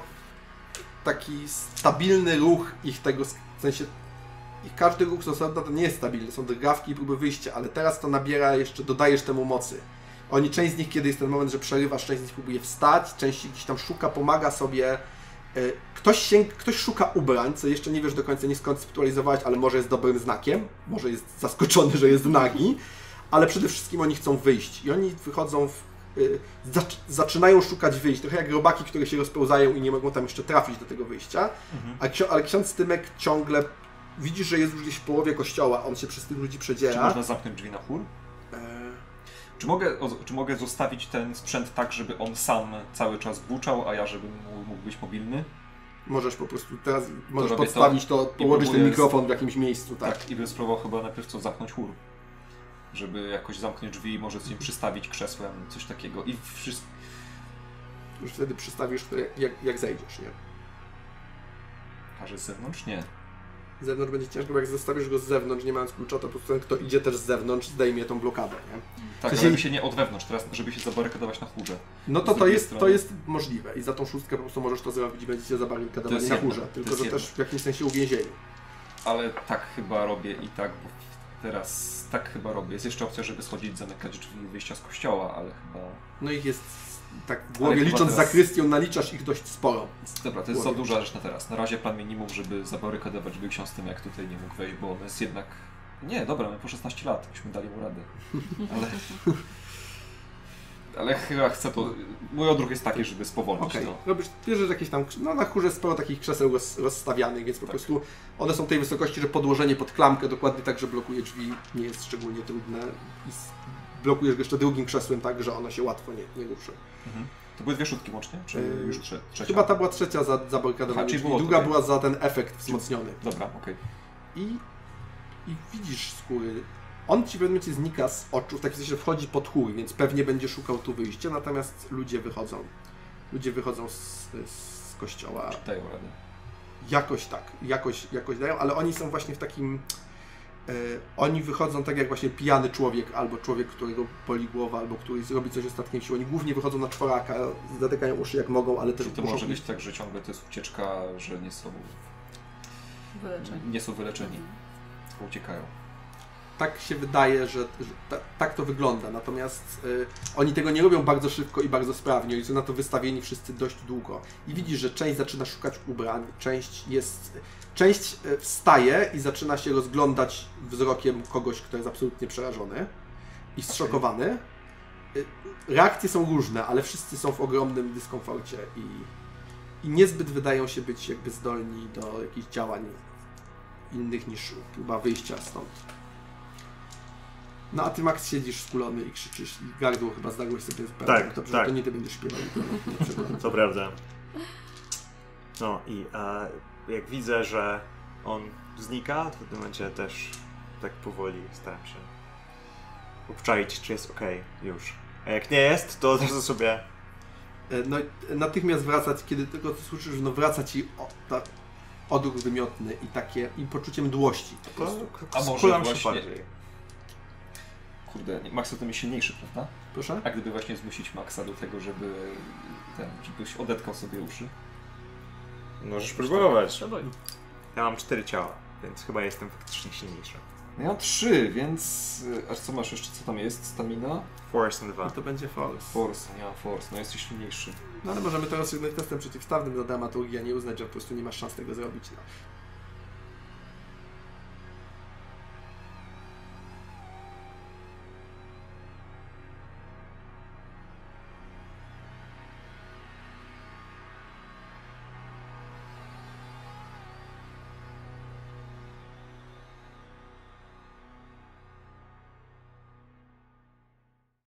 taki stabilny ruch ich tego, w sensie ich każdy ruch z osobna to nie jest stabilny, są drgawki i próby wyjścia, ale teraz to nabiera jeszcze, dodajesz temu mocy. Oni, część z nich, kiedy jest ten moment, że przerywasz, część z nich próbuje wstać, część gdzieś tam szuka, pomaga sobie. Ktoś, sięg, ktoś szuka ubrań, co jeszcze nie wiesz do końca, nie skonceptualizować, ale może jest dobrym znakiem, może jest zaskoczony, że jest nagi, ale przede wszystkim oni chcą wyjść i oni wychodzą, w, y, zac zaczynają szukać wyjść, trochę jak robaki, które się rozpełzają i nie mogą tam jeszcze trafić do tego wyjścia, mhm. a, ale ksiądz Tymek ciągle, widzisz, że jest już gdzieś w połowie kościoła, on się przez tych ludzi przedziera. Czy można zamknąć drzwi na chór? E... Czy mogę, czy mogę zostawić ten sprzęt tak, żeby on sam cały czas buczał, a ja żebym mógł być mobilny? Możesz po prostu teraz możesz to podstawić to, to położyć ten mikrofon w jakimś miejscu, tak? Tak, i bym spróbował chyba najpierw co zamknąć chór. Żeby jakoś zamknąć drzwi i może coś przystawić krzesłem, coś takiego. I wszystko. Już wtedy przystawisz to jak, jak, jak zejdziesz, nie? A że z zewnątrz? Nie. Z zewnątrz będzie ciężko, bo jak zostawisz go z zewnątrz, nie mając klucza, to po prostu ten, kto idzie też z zewnątrz, zdejmie tą blokadę, nie? Tak, w sensie... żeby się nie od wewnątrz, teraz, żeby się zabarykadować na chórze. No to to jest, to jest możliwe i za tą szóstkę po prostu możesz to zrobić i będziecie zabarykadowani na chórze, tylko że jedno. Też w jakimś sensie uwięzieni. Ale tak chyba robię i tak, bo teraz tak chyba robię. Jest jeszcze opcja, żeby schodzić, zamykać drzwi wyjścia z kościoła, ale chyba... No ich jest, tak w głowie licząc teraz... zakrystią, naliczasz ich dość sporo. Dobra, to jest za duża rzecz na teraz. Na razie plan minimum, żeby zabarykadować, żeby ksiądz tym jak tutaj nie mógł wejść, bo on jest jednak... Nie, dobra, my po szesnaście lat, myśmy dali mu radę. Ale... Ale chyba chcę to... Mój odruch jest taki, żeby spowolnić okay. to. Robisz, bierzesz jakieś tam... No na chórze sporo takich krzeseł roz, rozstawianych, więc po tak. prostu one są tej wysokości, że podłożenie pod klamkę dokładnie tak, że blokuje drzwi, nie jest szczególnie trudne. I blokujesz go jeszcze drugim krzesłem tak, że ono się łatwo nie, nie ruszy. Mhm. To były dwie szóstki łącznie? Czy yy, już trze trzecia? Chyba ta była trzecia za zabarykadowanie drzwi, druga tutaj. była za ten efekt wzmocniony. Dobra, okej. Okay. I, I widzisz skóry. On ci w pewnym momencie znika z oczu, w takim sensie wchodzi pod chór, więc pewnie będzie szukał tu wyjścia, natomiast ludzie wychodzą. Ludzie wychodzą z, z kościoła. Czy dają radę? Jakoś tak, jakoś, jakoś dają, ale oni są właśnie w takim... E, oni wychodzą tak jak właśnie pijany człowiek, albo człowiek, którego boli głowa, albo który zrobi coś ostatkiem sił. Oni głównie wychodzą na czworaka, zatykają uszy jak mogą, ale też... Czy to może być tak, że ciągle to jest ucieczka, że nie są... Wyleczeni. Nie są wyleczeni, tylko uciekają. Tak się wydaje, że, że ta, tak to wygląda, natomiast y, oni tego nie robią bardzo szybko i bardzo sprawnie i są na to wystawieni wszyscy dość długo. I widzisz, że część zaczyna szukać ubrań, część jest, część wstaje i zaczyna się rozglądać wzrokiem kogoś, kto jest absolutnie przerażony i zszokowany. Y, reakcje są różne, ale wszyscy są w ogromnym dyskomforcie i, i niezbyt wydają się być jakby zdolni do jakichś działań innych niż próba wyjścia stąd. No a ty, Max, siedzisz skulony i krzyczysz i gardło chyba zdarłeś sobie w Tak, Dobrze, tak. To nie ty będziesz śpiewał. To, to prawda. No i a, jak widzę, że on znika, to w tym momencie też tak powoli staram się obczaić, czy jest okej okay, już. A jak nie jest, to też sobie... No natychmiast wracać, kiedy tylko słyszysz, no wraca ci o, ta, odruch wymiotny i takie, i poczucie mdłości. Po prostu. A może właśnie... Kurde, Maxa to mi silniejszy, prawda? Proszę? A gdyby właśnie zmusić Maxa do tego, żeby ten, żebyś odetkał sobie uszy? Możesz próbować. Ja mam cztery ciała, więc chyba jestem faktycznie silniejszy. No ja mam trzy, więc... Aż co masz jeszcze? Co tam jest? Stamina? Force na dwa. No to będzie force. Force, nie mam force, no jesteś silniejszy. No ale możemy to rozstrzygnąć testem przeciwstawnym do dramaturgii, a nie uznać, że po prostu nie masz szans tego zrobić. No.